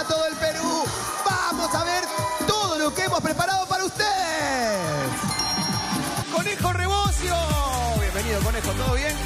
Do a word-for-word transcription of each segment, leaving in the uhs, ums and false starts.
todo el Perú. Vamos a ver todo lo que hemos preparado para ustedes. Conejo Rebocio. Bienvenido, Conejo, ¿todo bien?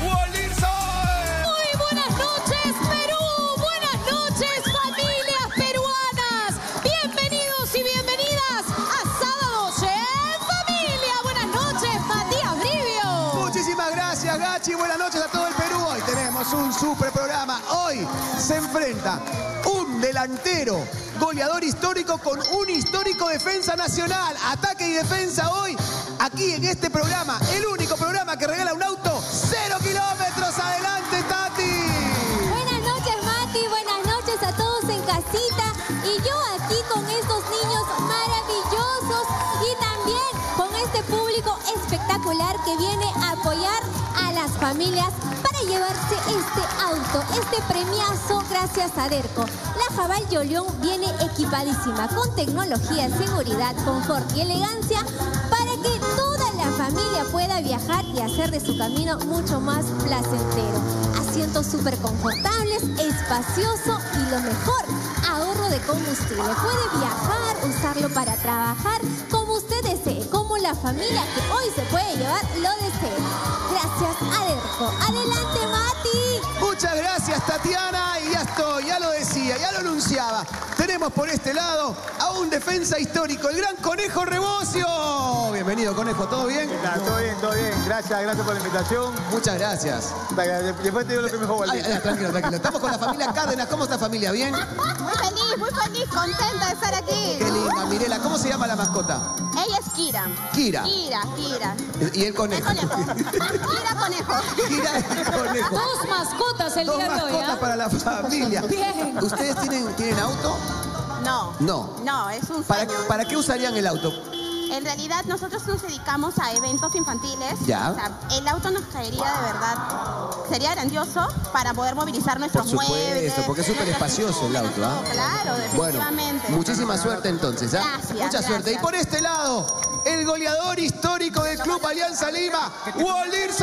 ¡Wolirson! Muy buenas noches, Perú. Buenas noches, familias peruanas. Bienvenidos y bienvenidas a Sábado en Familia. Buenas noches, Matías Brivio. Muchísimas gracias, Gachi. Buenas noches a todo el Perú. Hoy tenemos un super programa. Hoy se enfrenta un delantero goleador histórico con un histórico defensa nacional. Ataque y defensa hoy, aquí en este programa. El único programa que regala un auto cero kilómetros. Adelante, Tati. Buenas noches, Mati. Buenas noches a todos en casita. Y yo aquí con estos niños maravillosos y también con este público espectacular que viene a apoyar a las familias para llevarse este auto, este premiazo gracias a Derco. La Jabal Yolión viene equipadísima con tecnología, seguridad, confort y elegancia para que toda la familia pueda viajar y hacer de su camino mucho más placentero. Asientos súper confortables, espacioso y lo mejor, ahorro de combustible. Puede viajar, usarlo para trabajar, como usted desee, como la familia que hoy se puede llevar lo desee. Gracias a Derco. Adelante, Mati. Muchas gracias, Tatiana. Y ya estoy, ya lo decía, ya lo anunciaba. Tenemos por este lado a un defensa histórico, el gran Conejo Rebocio. Bienvenido, Conejo, ¿todo bien? ¿Qué tal? Todo bien, todo bien. Gracias, gracias por la invitación. Muchas gracias. Después te digo lo que me dijo Ay, ay, tranquilo, tranquilo. Estamos con la familia Cárdenas. ¿Cómo está, familia? ¿Bien? Muy feliz, muy feliz, contenta de estar aquí. Qué linda, Mirela. ¿Cómo se llama la mascota? Ella es Kira. Kira. Kira, Kira. Y el conejo. El conejo. Kira Conejo. Kira el conejo. Dos mascotas el Dos día de hoy. mascotas ¿ah? para la familia. Bien. ¿Ustedes tienen, tienen auto? No. No. No, es un ¿Para, sueño. ¿Para qué usarían el auto? En realidad nosotros nos dedicamos a eventos infantiles. Ya. O sea, el auto nos caería de verdad. Sería grandioso para poder movilizar nuestros Por supuesto, muebles. porque es súper nuestras espacioso el auto, ¿ah? instrumentos. Claro, Bueno, definitivamente. muchísima suerte entonces, ¿ah? Gracias, Mucha gracias. suerte. Y por este lado, el goleador histórico del Club Alianza Lima, Wolirson.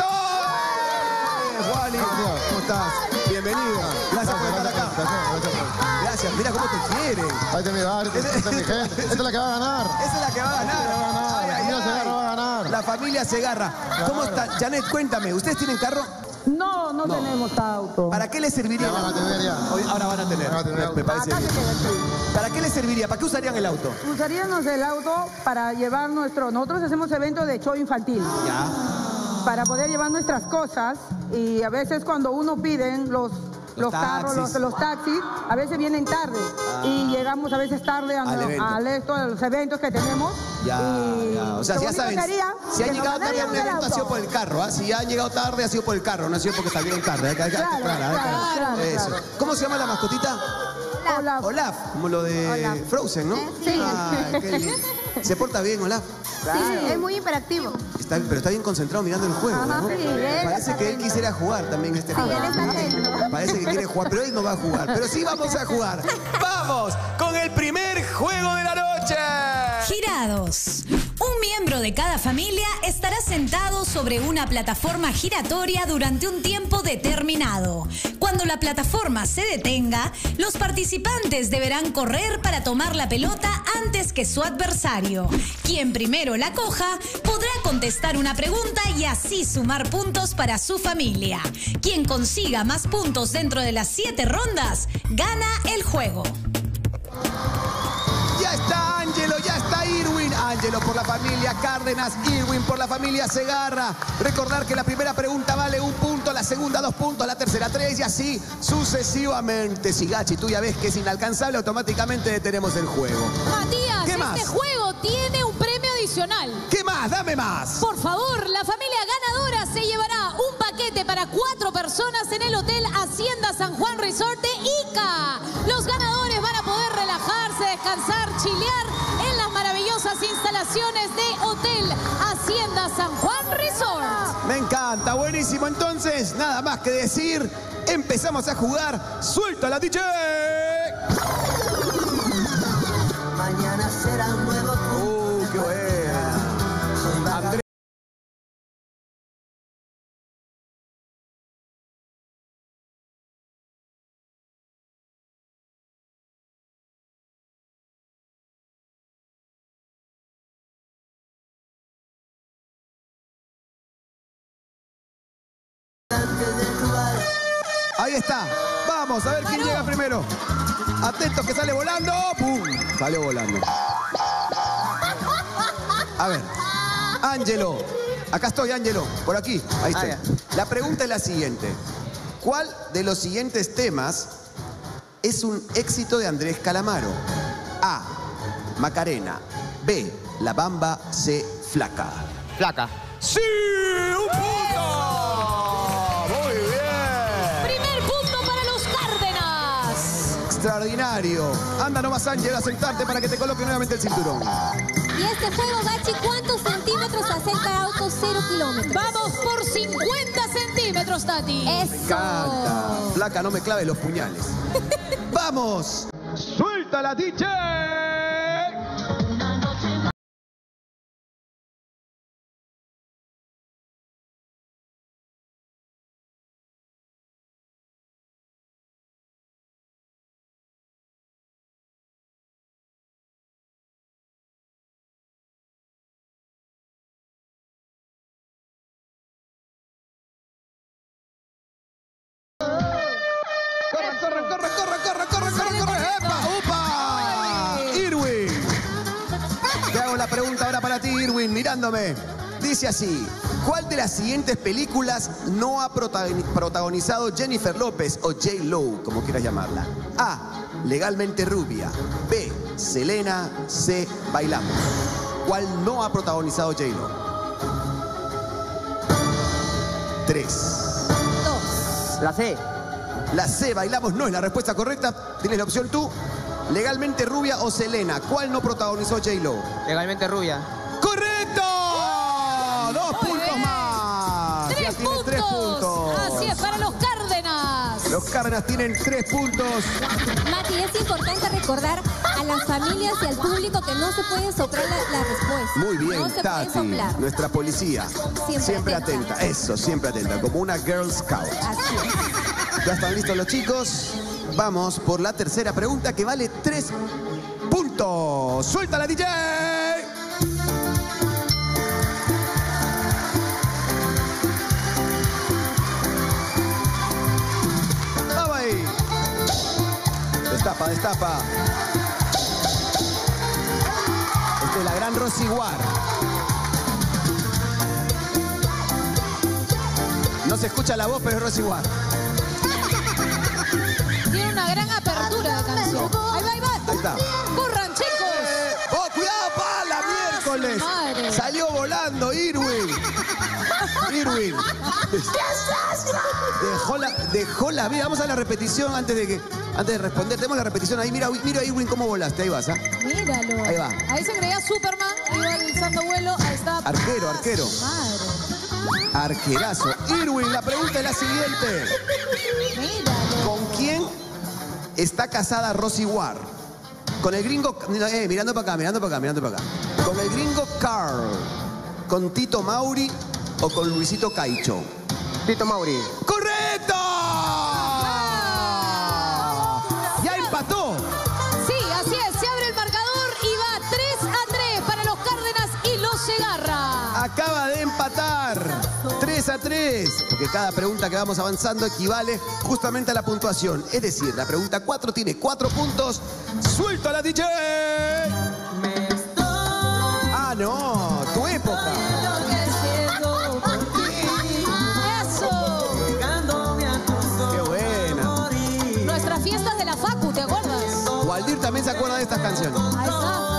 Wally, ¿cómo estás? Bienvenido. Gracias por estar acá. Gracias, mira cómo te quieren. Ahí te mira, esta es mi gente. Esta es la que va a ganar. Esa es la que va a ganar. Esta va a ganar. Ay, ay, La familia ay. Segarra va a ganar. La familia Segarra. ¿Cómo está? Janet, cuéntame, ¿ustedes tienen carro? No, no, No. tenemos auto. ¿Para qué les serviría? Ya van a tener ya. Hoy- ahora van a tener. Van a tener Me- auto. me parece Acá bien. se queda el tuyo. ¿Para qué les serviría? ¿Para qué usarían el auto? Usaríamos el auto para llevar nuestro... Nosotros hacemos eventos de show infantil. Ya. Para poder llevar nuestras cosas. Y a veces cuando uno piden los... Los, carros, los, taxis. los taxis, a veces vienen tarde y llegamos a veces tarde a, Al evento. a esto, a los eventos que tenemos. Ya, y ya. O sea, lo ya bonito saben, sería si han que nos llegado tarde a un ganaríamos el evento ha sido por el carro, ¿ah? Si han llegado tarde ha sido por el carro, no ha sido porque salieron tarde. Hay que- hay que- hay que Claro, aclarar, hay que claro, aclarar. claro, Eso. claro. ¿Cómo se llama la mascotita? Olaf. Olaf, como lo de Olaf. Frozen, ¿no? Sí. Ay, qué lindo. ¿Se porta bien, Olaf? Sí, es muy hiperactivo. Está, pero está bien concentrado mirando el juego, Ajá, ¿no? sí, él Parece está que él atento. quisiera jugar también este Sí, juego. él está atento. Parece que quiere jugar, pero él no va a jugar. Pero sí vamos a jugar. ¡Vamos con el primer juego de la noche! Girados. Un miembro de cada familia estará sentado sobre una plataforma giratoria durante un tiempo determinado. Cuando la plataforma se detenga, los participantes deberán correr para tomar la pelota antes que su adversario. Quien primero la coja podrá contestar una pregunta y así sumar puntos para su familia. Quien consiga más puntos dentro de las siete rondas, gana el juego. Ya está Ángelo, ya está Irwin. Ángelo por la familia Cárdenas, Irwin por la familia Segarra. Recordar que la primera pregunta vale un punto, la segunda dos puntos, la tercera tres y así sucesivamente. Si Gachi, tú ya ves que es inalcanzable, automáticamente detenemos el juego. Matías, ¿Qué este más? juego tiene un premio adicional. ¿Qué más? Dame más. Por favor, la familia ganadora se llevará un paquete para cuatro personas en el Hotel Hacienda San Juan Resort de Ica. Los ganadores van a poder relajarse, descansar, chilear en las maravillosas instalaciones de Hotel Hacienda San Juan Resort. Me encanta, buenísimo. Entonces, nada más que decir, empezamos a jugar. ¡Suelta la D J! Mañana será un nuevo ¡Uh, qué buena! Andrés. Ahí está. Vamos a ver quién llega primero. Atentos que sale volando. ¡Pum! Salió volando. A ver. Ángelo. Acá estoy, Ángelo. Por aquí. Ahí estoy. Ah, la pregunta es la siguiente. ¿Cuál de los siguientes temas es un éxito de Andrés Calamaro? A. Macarena. B. La Bamba. C. Flaca. Flaca. ¡Sí! ¡Un punto! ¡Muy bien! Primer punto para los Cárdenas. Extraordinario. Anda nomás, Ángel, a sentarte para que te coloque nuevamente el cinturón. Y este juego, Gachi, ¿cuántos centímetros acerca de autos cero kilómetros? Vamos por cincuenta centímetros, Tati. Eso. Me encanta. Flaca, no me clave los puñales. ¡Vamos! ¡Suéltala, D J! Corre, corre, corre, corre, corre, corre, corre. ¡Epa! ¡Upa! Irwin. Te hago la pregunta ahora para ti, Irwin, mirándome. Dice así: ¿cuál de las siguientes películas no ha protagonizado Jennifer López o J Lo, como quieras llamarla? A. Legalmente Rubia. B. Selena. C. Bailamos. ¿Cuál no ha protagonizado J Lo? Tres. Dos. La C. La C, Bailamos, no es la respuesta correcta. Tienes la opción tú. Legalmente Rubia o Selena. ¿Cuál no protagonizó J Lo? Legalmente Rubia. ¡Correcto! Dos Muy puntos bien. más. Tres Ya tienes puntos. tres puntos. Así es, para los Cárdenas. Los Cárdenas tienen tres puntos. Mati, es importante recordar a las familias y al público que no se puede soplar la, la respuesta. Muy bien, No se Tati, puede soplar. nuestra policía. Siempre Siempre atenta. atenta. Eso, siempre atenta. Como una Girl Scout. Así es. ¿Ya están listos los chicos? Vamos por la tercera pregunta que vale tres puntos. ¡Suéltala, D J! ¡Vamos ahí! Destapa, destapa. Esta es la gran Rosy War. No se escucha la voz, pero es Rosy War. Tiene una gran apertura de canción. Ahí va, ahí va. Ahí está. ¡Corran, chicos! ¡Oh, cuidado, pala! ¡Miércoles! Madre. Salió volando Irwin. Irwin. Dejó la, dejó la vida. Vamos a la repetición antes de que antes de responder. Tenemos la repetición ahí. Mira, mira Irwin cómo volaste. Ahí vas, ¿ah? Míralo. Ahí va. Ahí se creía Superman, iba alzando vuelo. Ahí está. Arquero, arquero. Madre. Arquerazo. Irwin, la pregunta es la siguiente. Míralo. ¿Con quién está casada Rosy War? Con el gringo... Eh, mirando para acá, mirando para acá, mirando para acá. ¿Con el gringo Carl? ¿Con Tito Mauri o con Luisito Caicho? Tito Mauri. ¡Correcto! ¡Ya empató! Sí, así es. Se abre el marcador y va tres a tres para los Cárdenas y los Segarra. Acaba de empatar. tres a tres. Porque cada pregunta que vamos avanzando equivale justamente a la puntuación. Es decir, la pregunta cuatro tiene cuatro puntos. ¡Suéltala, D J! Ah, no. Tu época. Eso. Qué buena. Nuestras fiestas de la Facu, ¿te acuerdas? Waldir también se acuerda de estas canciones. Ahí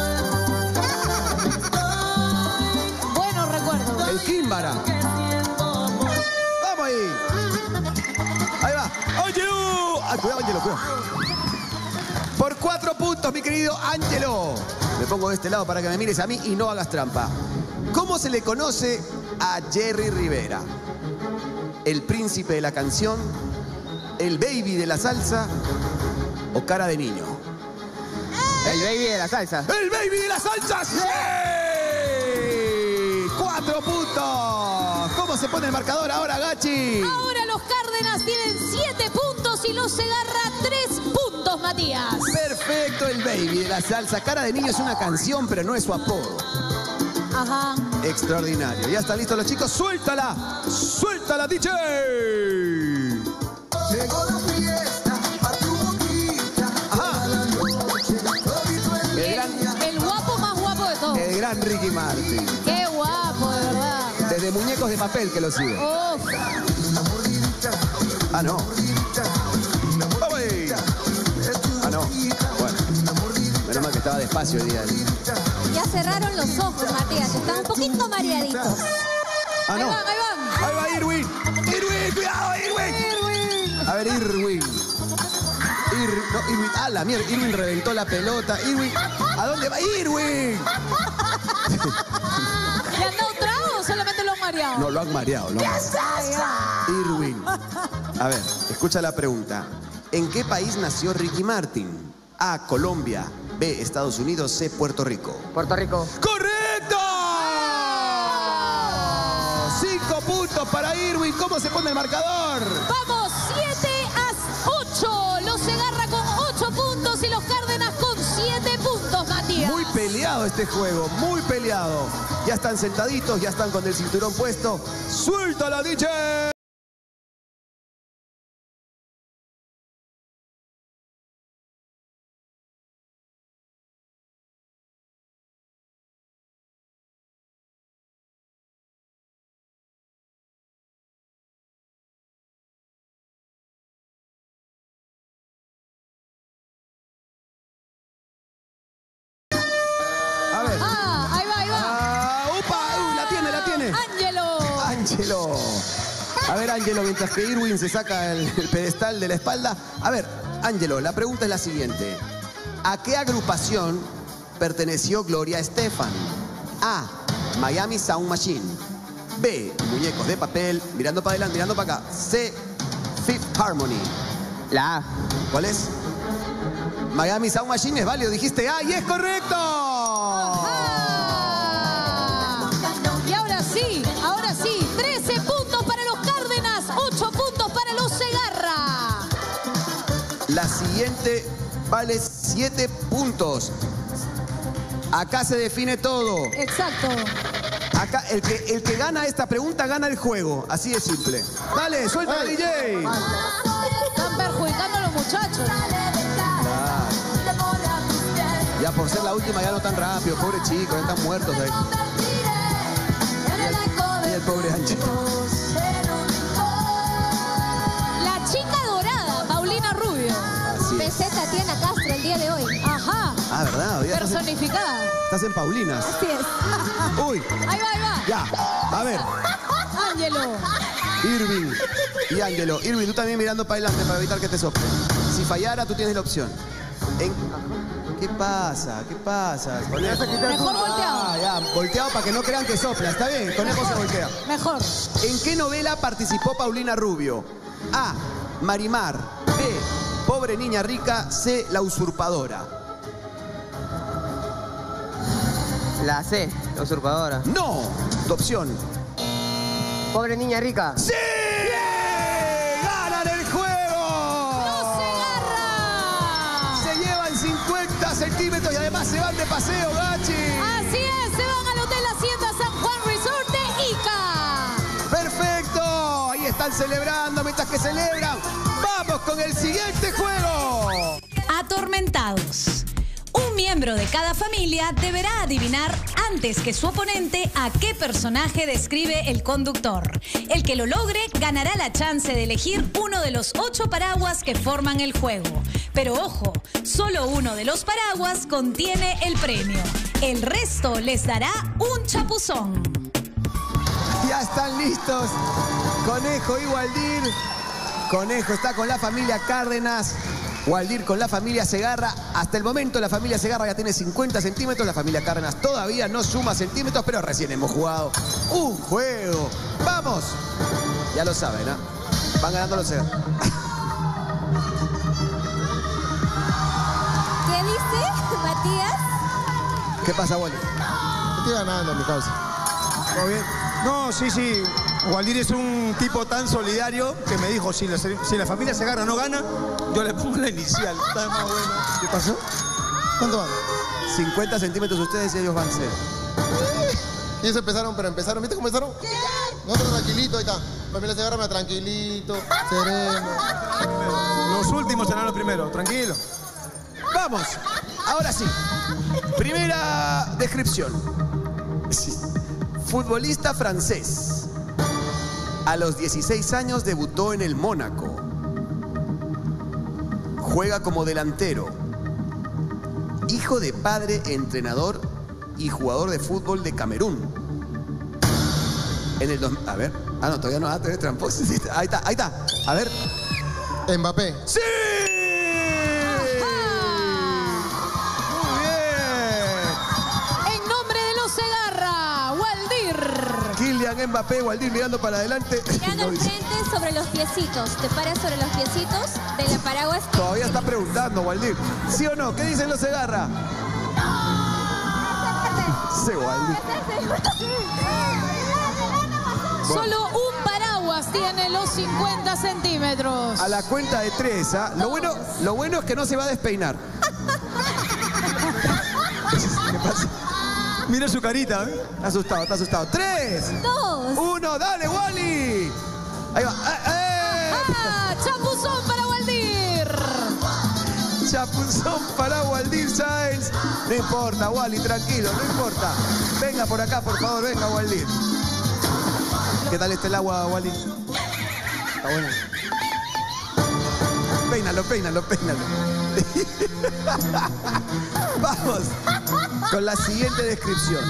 está. Buenos recuerdos. El Kimbara. ¡Vamos ahí! Ahí va. ¡Ángelo! Ah, cuidado, Ángelo, cuidado. Por cuatro puntos, mi querido Ángelo. Me pongo de este lado para que me mires a mí y no hagas trampa. ¿Cómo se le conoce a Jerry Rivera? ¿El príncipe de la canción? ¿El baby de la salsa? ¿O cara de niño? El baby de la salsa. ¡El baby de la salsa! ¡Sí! ¡Cuatro puntos! ¿Cómo se pone el marcador ahora, Gachi? Ahora los Cárdenas tienen siete puntos y los Segarra tres puntos, Matías. Perfecto, el baby de la salsa. Cara de niño es una canción, pero no es su apodo. Ajá. Extraordinario. ¿Ya están listos los chicos? ¡Suéltala! ¡Suéltala, D J! Llegó la Martin. Qué guapo, de verdad. Desde Muñecos de Papel que lo sigo. Uf. Ah, no. ¡Ay! Ah, no. Bueno. Menos mal que estaba despacio el día. Ya cerraron los ojos, Matías. Están un poquito mareaditos. Ah, Ahí no. van, ahí van. Ahí va Irwin. Irwin, cuidado, Irwin. Irwin. A ver, Irwin. Ir, no, Irwin. Ah, la mierda. Irwin reventó la pelota. Irwin. ¿A dónde va Irwin? ¿Le han dado trago o solamente lo han mareado? No, lo han mareado. Lo han mareado. Irwin. A ver, escucha la pregunta. ¿En qué país nació Ricky Martin? A, Colombia. B, Estados Unidos. C, Puerto Rico. Puerto Rico. ¡Correcto! Cinco puntos para Irwin. ¿Cómo se pone el marcador? Vamos, siete a ocho. Los Segarra con ocho puntos y los Cárdenas con siete puntos, Matías. Muy peleado este juego, muy peleado. Ya están sentaditos, ya están con el cinturón puesto. ¡Suéltala, D J! A ver. Ah, ahí va, ahí va. Ah, ¡upa! Uh, la tiene, la tiene. Ángelo. Ángelo. A ver, Ángelo, mientras que Irwin se saca el, el pedestal de la espalda. A ver, Ángelo, la pregunta es la siguiente. ¿A qué agrupación perteneció Gloria Estefan? A, Miami Sound Machine. B, Muñecos de Papel. Mirando para adelante, mirando para acá. C, Fifth Harmony. La A. ¿Cuál es? Miami Sound Machine es válido. Dijiste A y es correcto. Ah. Y ahora sí, ahora sí. trece puntos para los Cárdenas, ocho puntos para los Segarra. La siguiente vale siete puntos. Acá se define todo. Exacto. Acá el que, el que gana esta pregunta gana el juego. Así de simple. Dale, suelta Ay. D J. Están perjudicando a los muchachos. Ya por ser la última ya no tan rápido. Pobre chico, ya están muertos ahí. Y el pobre Ángel. La chica dorada, Paulina Rubio. Así P es. C Tatiana Castro el día de hoy. Ajá. Ah, ¿verdad? Hoy ya estás en, Personificada. estás en Paulinas. Así es. Uy, Ahí va, ahí va. ya. A ver, Ángelo. Irving y Ángelo. Irving, tú también mirando para adelante para evitar que te sople. Si fallara, tú tienes la opción. En... ¿Qué pasa? ¿Qué pasa? Conejo. Mejor volteado. Ah, ya, volteado para que no crean que sopla. Está bien, Conejo se voltea. Mejor. ¿En qué novela participó Paulina Rubio? A, Marimar. B, Pobre Niña Rica. C, La Usurpadora. La C, la usurpadora. No, tu opción. Pobre niña rica. ¡Sí! ¡Ganan el juego! ¡No se agarra! Se llevan cincuenta centímetros y además se van de paseo, Gachi. Así es, se van al Hotel Hacienda San Juan Resort de Ica. ¡Perfecto! Ahí están celebrando mientras que celebran. ¡Vamos con el siguiente juego! Atormentados. Un miembro de cada familia deberá adivinar antes que su oponente a qué personaje describe el conductor. El que lo logre ganará la chance de elegir uno de los ocho paraguas que forman el juego. Pero ojo, solo uno de los paraguas contiene el premio. El resto les dará un chapuzón. Ya están listos. Conejo y Waldir. Conejo está con la familia Cárdenas. Waldir con la familia Segarra. Hasta el momento la familia Segarra ya tiene cincuenta centímetros. La familia Cárdenas todavía no suma centímetros, pero recién hemos jugado un juego. ¡Vamos! Ya lo saben, ¿no? Van ganando los Segarra. ¿Qué dice, Matías? ¿Qué pasa, Waldir? Estoy ganando, mi causa. ¿Todo bien? No, sí, sí. Waldir es un tipo tan solidario que me dijo, si la, si la familia Segarra no gana, yo le pongo la inicial. Está más bueno. ¿Qué pasó? ¿Cuánto van? cincuenta centímetros ustedes y ellos van a ser. Y ellos empezaron, pero empezaron. ¿Viste cómo empezaron? Nosotros tranquilito, ahí está. Familia Segarra me tranquilito, sereno. Los últimos serán los primeros, tranquilo. Vamos, ahora sí. Primera descripción. Sí. Futbolista francés. A los dieciséis años debutó en el Mónaco. Juega como delantero. Hijo de padre, entrenador y jugador de fútbol de Camerún. En el dos... A ver. Ah, no, todavía no va a tener tramposo. Ahí está, ahí está. A ver. Mbappé. ¡Sí! Muy bien. En nombre de los Segarra, Waldir. Kylian Mbappé, Waldir mirando para adelante. Mirando al frente sobre los piecitos. Te paras sobre los piecitos de la paraguas. Todavía está preguntando, Waldir. ¿Sí o no? ¿Qué dicen los Segarra? Sí, Waldir. Solo un paraguas tiene los cincuenta centímetros. A la cuenta de tres, ¿ah? Lo bueno, lo bueno es que no se va a despeinar. ¿Qué pasa? Mira su carita, ¿eh? Está asustado, está asustado. ¡Tres! Dos. ¡Uno! ¡Dale, Wally! Ahí va. ¡Eh, eh! ¡Ah! ¡Chapuzón para Waldir! Chapuzón para Waldir Sáenz. No importa, Wally, tranquilo, no importa. Venga por acá, por favor, venga, Waldir. ¿Qué tal está el agua, Wally? Está bueno. Peínalo, peínalo, peínalo. Vamos con la siguiente descripción.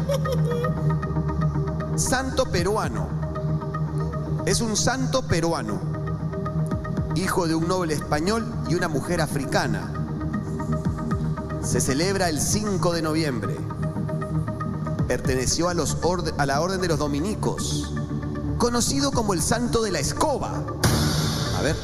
Santo peruano. Es un santo peruano, hijo de un noble español y una mujer africana. Se celebra el cinco de noviembre. Perteneció a, los orde- a la orden de los dominicos, conocido como el santo de la escoba. A ver.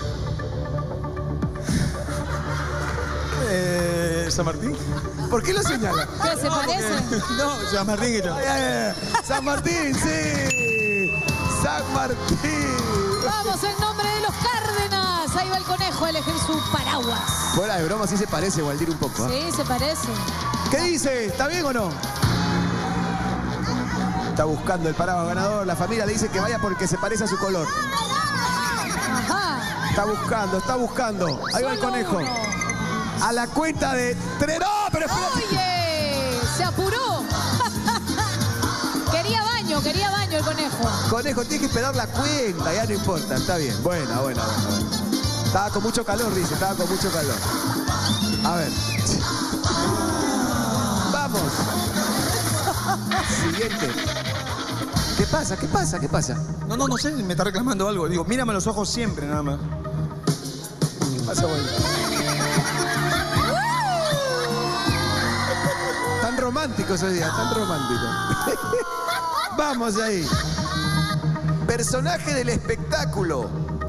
Eh, ¿San Martín? ¿Por qué lo señala? ¿Qué se parece? No, San Martín y todo. Ay, ay, ay. San Martín, sí. San Martín. Vamos en nombre de los Cárdenas. Ahí va el conejo, elegir su paraguas. Fuera de broma, sí se parece, Waldir, un poco. ¿eh? Sí, se parece. ¿Qué dice? ¿Está bien o no? Está buscando el paraguas ganador. La familia le dice que vaya porque se parece a su color. Ajá. Está buscando, está buscando. Ahí va el Solo conejo. uno. A la cuenta de tres. ¡No, pero espérate! ¡Oye! ¡Se apuró! Quería baño, quería baño el conejo. Conejo, tiene que esperar la cuenta. Ya no importa, está bien. Buena, buena, buena, buena. Estaba con mucho calor, dice. Estaba con mucho calor. A ver. Vamos. Siguiente. ¿Qué pasa? ¿Qué pasa? ¿Qué pasa? No, no, no sé, me está reclamando algo. Digo, mírame a los ojos siempre, nada más. ¿Qué pasa, güey? Tan románticos hoy día, tan románticos. Vamos ahí. Personaje del espectáculo.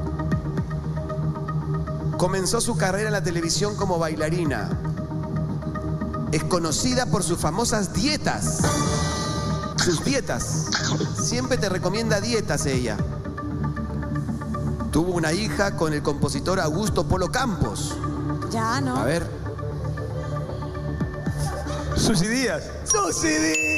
Comenzó su carrera en la televisión como bailarina. Es conocida por sus famosas dietas. Sus dietas. Siempre te recomienda dietas ella. Tuvo una hija con el compositor Augusto Polo Campos. Ya, ¿no? A ver. Susy Díaz. ¡Susy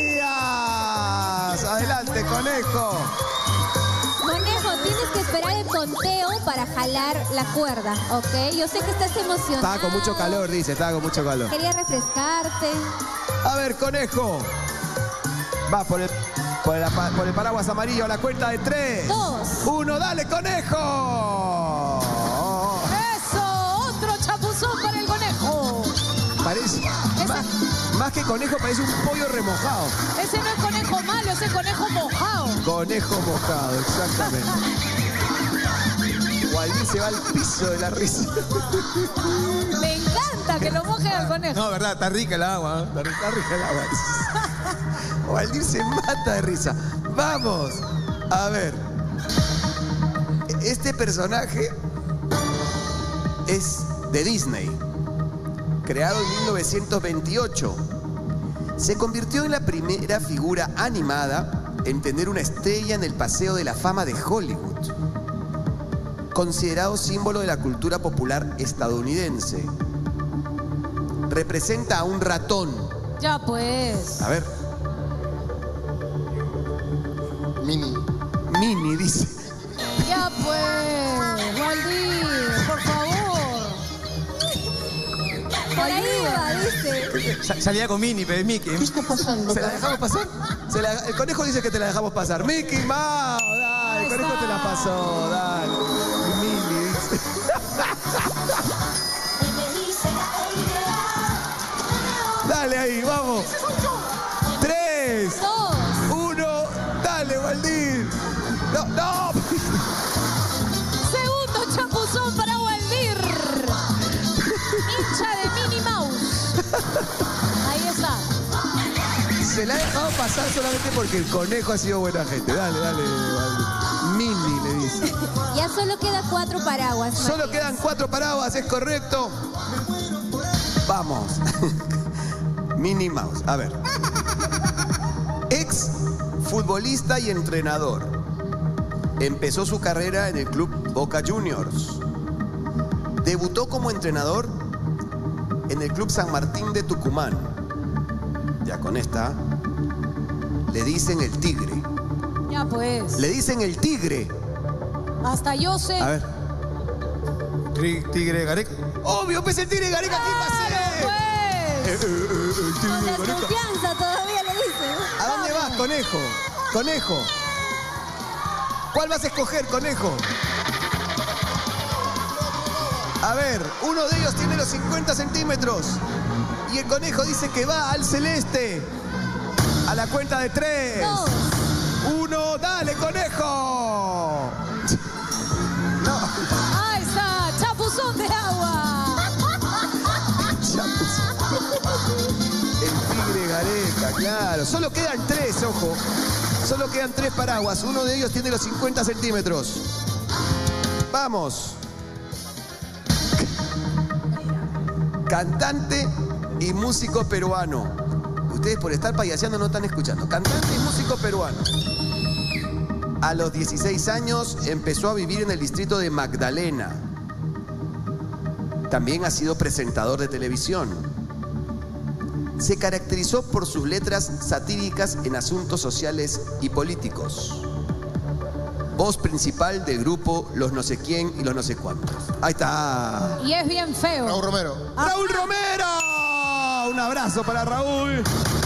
Díaz! Adelante, conejo. Conejo, tienes que esperar el conteo para jalar la cuerda, ¿ok? Yo sé que estás emocionado. Estaba con mucho calor, dice, estaba con mucho calor. Quería refrescarte. A ver, conejo. Va por el, por el, por el paraguas amarillo a la cuenta de tres. Dos. Uno, dale, conejo. ¡Eso! ¡Otro chapuzón para el conejo! Parece, más, más que conejo, parece un pollo remojado. Ese no es conejo malo, ese es conejo mojado. Conejo mojado, exactamente. Waldir se va al piso de la risa. Me encanta que lo moje al conejo. No, verdad, está rica el agua. ¿eh? Está rica, está rica el agua. Waldir se mata de risa. Vamos. A ver. Este personaje es de Disney. Creado en mil novecientos veintiocho. Se convirtió en la primera figura animada en tener una estrella en el Paseo de la Fama de Hollywood. Considerado símbolo de la cultura popular estadounidense. Representa a un ratón. Ya pues. A ver. Mini. Mini, dice. Ya pues. Waldir, por favor. Por ahí va, dice. Sa- salía con Mini, pero es Mickey. ¿Se la dejamos pasar? Se la- el conejo dice que te la dejamos pasar. Mickey Mouse, dale, el conejo te la pasó, dale. Mini dice. Dale ahí, vamos. Tres, uno, dale, Waldir. No, no. Segundo chapuzón para Waldir. Hincha de Minnie Mouse. Ahí está. Se la ha dejado pasar solamente porque el conejo ha sido buena gente. Dale, dale, Waldir. Mini le dice. Ya solo queda cuatro paraguas. Solo Matías. quedan cuatro paraguas, es correcto. Vamos. Minnie Mouse. A ver. Ex futbolista y entrenador. Empezó su carrera en el club Boca Juniors. Debutó como entrenador en el club San Martín de Tucumán. Ya con esta. Le dicen el Tigre. Ya pues. Le dicen el Tigre. Hasta yo sé. A ver. Tri- Tigre Gareca. Obvio, pues el Tigre Gareca, ¿qué va a ser? Pues. Eh, eh, eh, el Con Tigre Gareca. desconfianza todavía le dicen. ¿A dónde vas, conejo? Conejo. ¿Cuál vas a escoger, conejo? A ver, uno de ellos tiene los cincuenta centímetros. Y el conejo dice que va al celeste. A la cuenta de tres. Dos. Uno, dale, conejo. No. Ahí está. Chapuzón de agua. El Tigre Gareca, claro. Solo quedan tres, ojo. Solo quedan tres paraguas. Uno de ellos tiene los cincuenta centímetros. Vamos. Cantante y músico peruano. Ustedes por estar payaseando no están escuchando. Cantante y músico peruano. A los dieciséis años empezó a vivir en el distrito de Magdalena. También ha sido presentador de televisión. Se caracterizó por sus letras satíricas en asuntos sociales y políticos. Voz principal del grupo Los No sé quién y los no sé cuántos. Ahí está. Y es bien feo. Raúl Romero. ¡Raúl Romero! Un abrazo para Raúl.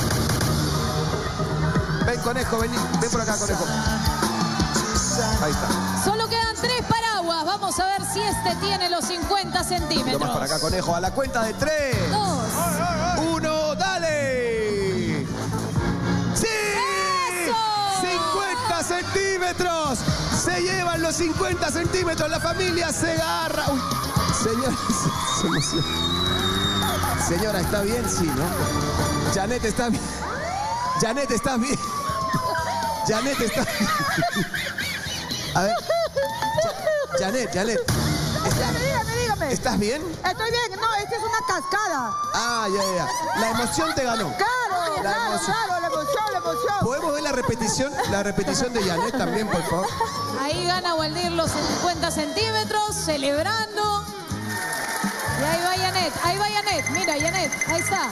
Ven, conejo, ven, ven por acá, conejo. Ahí está. Solo quedan tres paraguas. Vamos a ver si este tiene los cincuenta Lo centímetros. más para acá, conejo. A la cuenta de tres. Dos. Uno, dale. ¡Sí! ¡Eso! cincuenta centímetros. Se llevan los cincuenta centímetros. La familia se agarra. Uy, señora, se, se emociona. Señora, ¿está bien? Sí, ¿no? Janet, ¿está bien? Janet, ¿está bien? Janet, ¿está bien? A ver. Ja- Janet, Janet. ¿Estás, Dígame, dígame. ¿Estás bien? Estoy bien. No, es que es una cascada. Ah, ya, ya, ya. La emoción te ganó. Claro, La claro, emoción. claro. La emoción, la emoción. ¿Podemos ver la repetición? La repetición de Janet también, por favor. Ahí gana Waldir los cincuenta centímetros, celebrando. Y ahí va Janet, ahí va Janet. Mira, Janet, ahí está.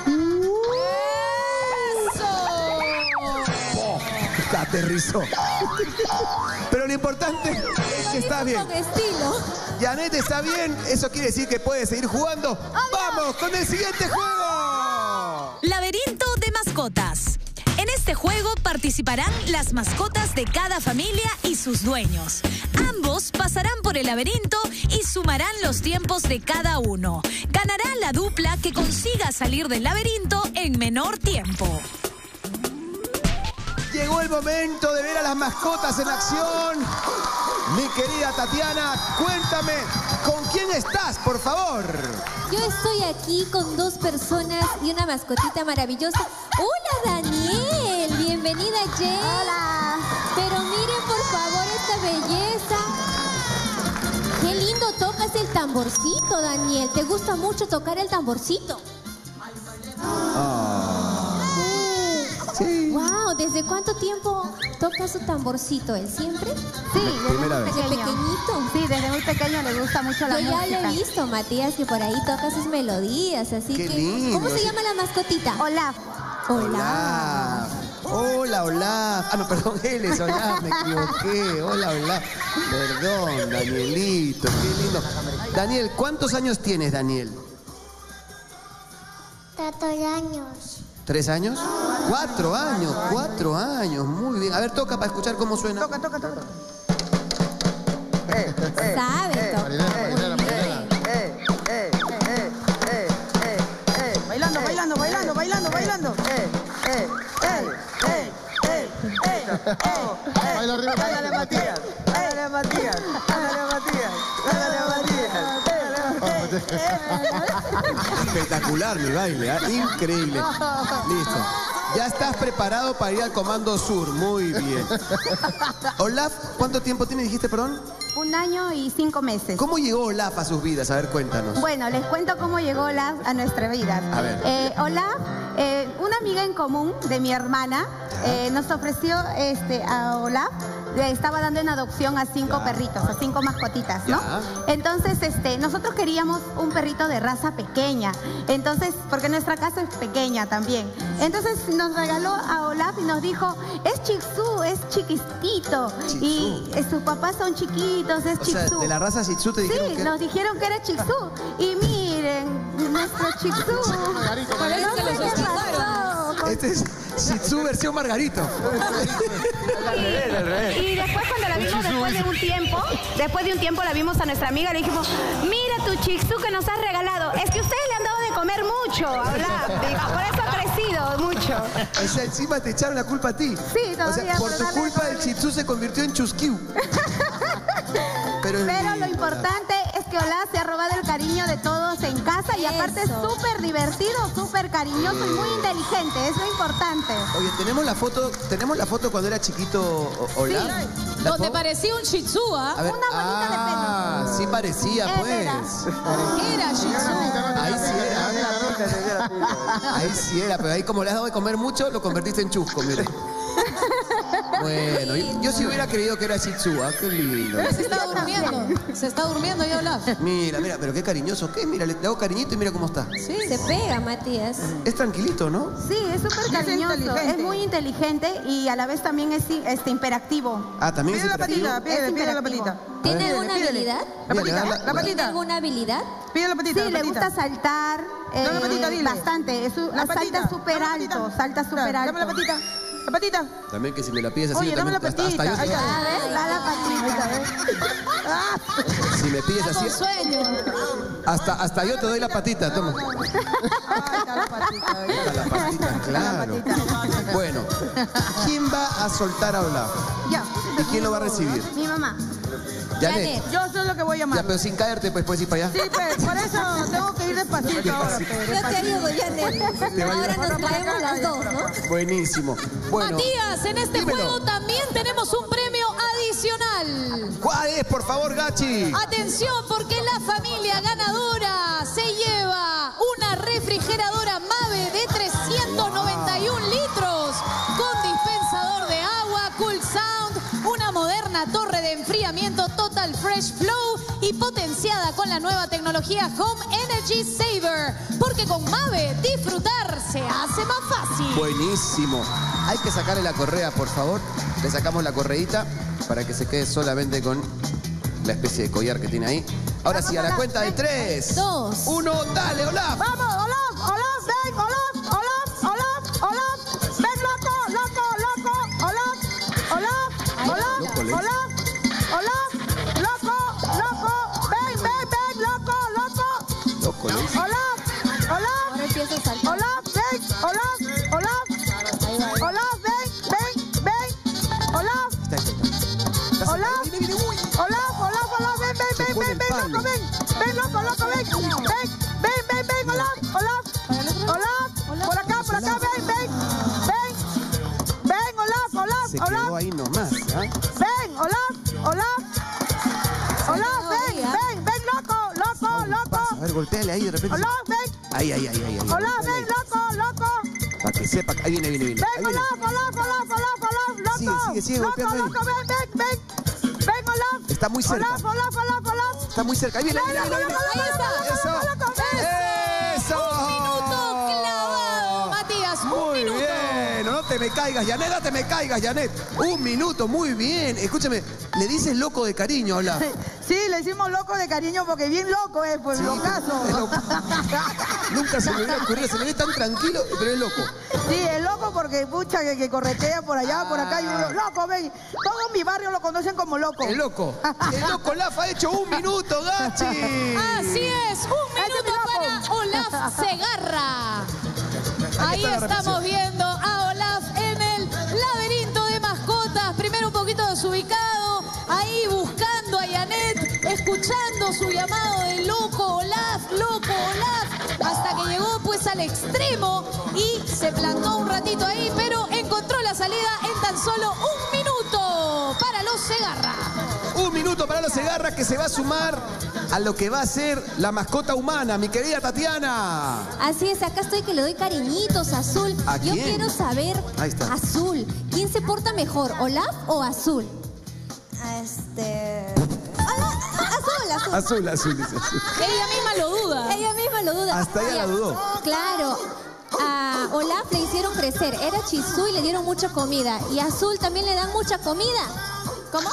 ¡Eso! Oh, aterrizó. Pero lo importante es que está bien. Con estilo. Janet está bien. Eso quiere decir que puede seguir jugando. ¡Vamos con el siguiente juego! Laberinto de mascotas. En este juego participarán las mascotas de cada familia y sus dueños. Ambos pasarán por el laberinto y sumarán los tiempos de cada uno. Ganará la dupla que consiga salir del laberinto en menor tiempo. Llegó el momento de ver a las mascotas en acción. Mi querida Tatiana, cuéntame, ¿con quién estás, por favor? Yo estoy aquí con dos personas y una mascotita maravillosa. ¡Hola, Daniel! Bienvenida, Jay. ¡Hola! Pero miren, por favor, esta belleza. ¡Qué lindo tocas el tamborcito, Daniel! ¿Te gusta mucho tocar el tamborcito? Sí. ¡Wow! ¿Desde cuánto tiempo toca su tamborcito? ¿Él siempre? Sí, Primera vez. ¿Desde pequeñito? Sí, desde muy pequeño le gusta mucho la Yo ya música. lo he visto, Matías, que por ahí toca sus melodías, así Qué que... lindo. ¿Cómo se llama la mascotita? Olaf. Hola. Hola, hola. Ah, no, perdón, él es hola, me equivoqué. Hola, hola. Perdón, Danielito, qué lindo. Daniel, ¿cuántos años tienes, Daniel? catorce años. ¿Tres años? Cuatro años, cuatro años. Muy bien. A ver, toca para escuchar cómo suena. Toca, toca, toca. Eh, eh, Sabe, eh, toca. Marinela, Marinela, Marinela. eh, eh, eh, eh, eh, eh. Bailando, bailando, bailando, bailando, bailando. Eh, eh, eh, eh, eh, eh, eh. Baila arriba, baila Dale, arriba. Matías. Dale, Matías. Dale, Matías. Dale, Matías. Espectacular mi baile, ¿eh? Increíble. Listo. Ya estás preparado para ir al Comando Sur. Muy bien. Olaf, ¿cuánto tiempo tiene, dijiste, perdón? Un año y cinco meses. ¿Cómo llegó Olaf a sus vidas? A ver, cuéntanos. Bueno, les cuento cómo llegó Olaf a nuestra vida. A ver. Eh, Olaf, eh, una amiga en común de mi hermana, eh, nos ofreció este, a Olaf, le estaba dando en adopción a cinco Ya. perritos, a cinco mascotitas, ¿no? Ya. Entonces, este, nosotros queríamos un perrito de raza pequeña. Entonces, porque nuestra casa es pequeña también. Entonces nos regaló a Olaf y nos dijo, es Shih Tzu, es chiquitito. Shih Y eh, sus papás son chiquitos, es O Shih sea, Tzu. de la raza Shih Tzu te dijeron Sí, que... nos dijeron que era Shih Tzu. Y miren, nuestro Shih Tzu. Margarito, Parece No que sé los qué hostigaron. pasó con- Este es Shih Tzu versión Margarito. Y después cuando la vimos después de un tiempo, después de un tiempo la vimos a nuestra amiga y le dijimos, mira tu Shih Tzu que nos has regalado. Es que ustedes le han dado de comer mucho, hablar. Digo, por eso ha crecido mucho. O sea, encima te echaron la culpa a ti. Sí, O sea, todavía, por por tu darle culpa de el Shih Tzu se convirtió en Chusquiu. Pero, es Pero lo lindo. importante es que Olaf se ha robado el cariño de todos en casa y aparte es Eso. súper divertido, súper cariñoso y muy inteligente. Es lo importante. Oye, tenemos la foto, tenemos la foto cuando era chiquito O- Olaf. ¿La Donde puedo- parecía un Shih Tzu, ¿ah? A ver, Una bolita de ah, pelo. sí parecía, Es pues. Era Shih Tzu. Ahí sí era. Ahí sí era, pero ahí como le has dado de comer mucho, lo convertiste en chusco, mire. Bueno, yo, yo sí hubiera creído que era Shih Tzu, ¿ah? Qué lindo. Se está durmiendo. Se está durmiendo ya Olaf. Mira, mira, pero qué cariñoso. ¿Qué? Mira, le, le hago cariñito y mira cómo está. Sí. Se pega, Matías. Es tranquilito, ¿no? Sí, es súper cariñoso, inteligente. es muy inteligente y a la vez también es este, imperactivo. Ah, también Pide es la hiperactivo. patita, pide, Es pide la imperactivo. patita. ¿Tiene ver, alguna pídele. habilidad? La Mira, patita, la- la ¿Tiene patita. alguna habilidad? Pide la patita, Sí, la le patita. gusta saltar eh, Dame la patita, dile. bastante, es su- La patita, salta súper dame la alto, patita. salta súper Dame alto. la patita, la patita. También que si me la pides así, Oye, yo dame la también, hasta- patita. hasta yo- Ahí está. A ver, da la patita. si me pides Está así, con sueño. hasta, hasta yo te doy la patita, toma. Ahí está la patita, ahí está. La patita, claro. Bueno, ¿quién va a soltar a Olaf? Ya. ¿Y quién lo va a recibir? Mi mamá. Janet. Yo soy lo que voy a llamar. Ya, pero sin caerte, pues puedes ir para allá. Sí, pues, por eso tengo que ir despacito ahora. pues, Yo te despacito. ayudo, Janet. Ahora nos traemos las dos, ¿no? Buenísimo. Bueno, Matías, en este dímelo. juego también tenemos un premio adicional. ¿cuál es, por favor, Gachi? Atención, porque la familia ganadora se lleva una refrigeradora Mave de trescientos noventa y un litros con dispensador de agua, Cool Sound, una moderna torre de enfriamiento Total Fresh Flow y potenciada con la nueva tecnología Home Energy Saver. Porque con Mave disfrutar se hace más fácil. Buenísimo. Hay que sacarle la correa, por favor. Le sacamos la correíta para que se quede solamente con la especie de collar que tiene ahí. Ahora sí, a la cuenta de tres. Dos. Uno, dale, Olaf. Vamos, Olaf, Olaf, ven, Olaf, Olaf, Olaf, Olaf, ven, loco, loco, loco, Olaf, Olaf, Olaf, loco, ¿le? Olaf, Olaf, loco, loco, ven, ven, ven, loco, loco, Loco, le dice. Olaf, Olaf, Ahora empieza a saltar. Olaf, ven, Olaf, Olaf, Olaf, ven, ven, ven, Olaf, Está, está, está. Está Olaf, sacando- viene, viene, uy. Olaf, Olaf, Olaf, ven, ven, Se ven, pone ven, el ven, palo. loco, ven, ven, loco, loco, ven, ven, ven, ven, ven, Olaf, Olaf, Olaf, por acá, por acá, ven, ven, ven, ven, Olaf, Olaf, Se quedó Olaf, ahí nomás, ¿ah? ven, Olaf, Olaf, Olaf, ven, ven, ven, loco, loco, loco, A ver, golpéale ahí de repente. Olaf, ven, Ahí, ahí, ahí, ahí. ahí. Olaf, ven, loco, loco, Para que sepa. Ahí viene, viene, viene. Ahí ven, viene. Olaf, Olaf, Olaf, Olaf, Olaf, loco, Sigue, sigue, sigue loco, golpeando ahí. loco, ven, ven, ven, ven, Olaf, Está muy cerca. Olaf, Olaf, Olaf, Olaf. Está muy cerca. Ahí viene, ahí viene, ahí viene. Ahí está. ¡Eso! ¡Eso! Un minuto clavado, Matías. Un Muy minuto. bien. No te te me caigas, Janet, no te me caigas, Janet. Un minuto, muy bien. Escúchame, le dices loco de cariño, Olaf. Sí, le decimos loco de cariño porque bien loco es, pues, Sí, locazo. es loco. Nunca se me hubiera ocurrido, se le ve tan tranquilo, pero es loco. Sí, es loco porque, pucha, que, que corretea por allá, por acá. Y uno, loco, ven. Todo mi barrio lo conocen como loco. El loco. El loco Olaf ha hecho un minuto, Gachi. Así es, un minuto para Olaf Segarra. Ahí estamos viendo a Olaf en el laberinto de mascotas. Primero un poquito desubicado, ahí buscando a Janet, escuchando su llamado de loco Olaf, loco Olaf, hasta que llegó pues al extremo y se plantó un ratito ahí, pero encontró la salida en tan solo un minuto para los Segarra. Un minuto para los Segarra que se va a sumar a lo que va a ser la mascota humana, mi querida Tatiana. Así es, acá estoy que le doy cariñitos a Azul. ¿A Yo quién? quiero saber, Ahí está. Azul, ¿quién se porta mejor, Olaf o Azul? Este... Azul, azul. Azul, azul, dice azul. Ella misma lo duda. Ella misma lo duda. Hasta ella Ya, lo dudó. Claro. A Olaf le hicieron crecer, era chisú y le dieron mucha comida. Y a Azul también le dan mucha comida. ¿Cómo?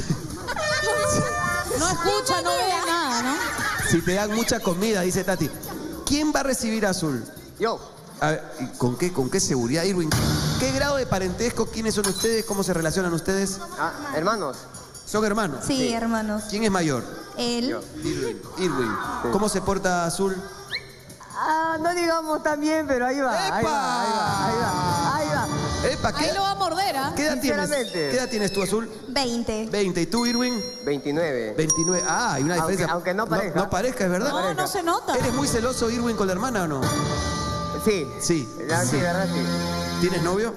No escucha, no ve nada, ¿no? Si te dan mucha comida, dice Tati. ¿Quién va a recibir a Azul? Yo. A ver, ¿y ¿con qué, con qué seguridad, Irwin? ¿Qué grado de parentesco? ¿Quiénes son ustedes? ¿Cómo se relacionan ustedes? Ah, hermanos. ¿Son hermanos? Sí, hermanos. ¿Quién es mayor? Él. Yo. Irwin. Irwin. ¿Cómo se porta Azul? Ah, no digamos tan bien, pero ahí va, ahí va, ahí va, ahí va, ahí va. Epa, ¿qué, Ahí lo va a morder, ¿ah? ¿qué edad tienes? Sinceramente. ¿Qué edad tienes tú, Azul? veinte. veinte. ¿Y tú, Irwin? veintinueve. veintinueve. Ah, hay una Aunque- diferencia. aunque no parezca. No, parezca, es verdad. No, no se nota. ¿Eres muy celoso, Irwin, con la hermana o no? Sí. Sí. La sí. verdad, sí. ¿Tienes novio?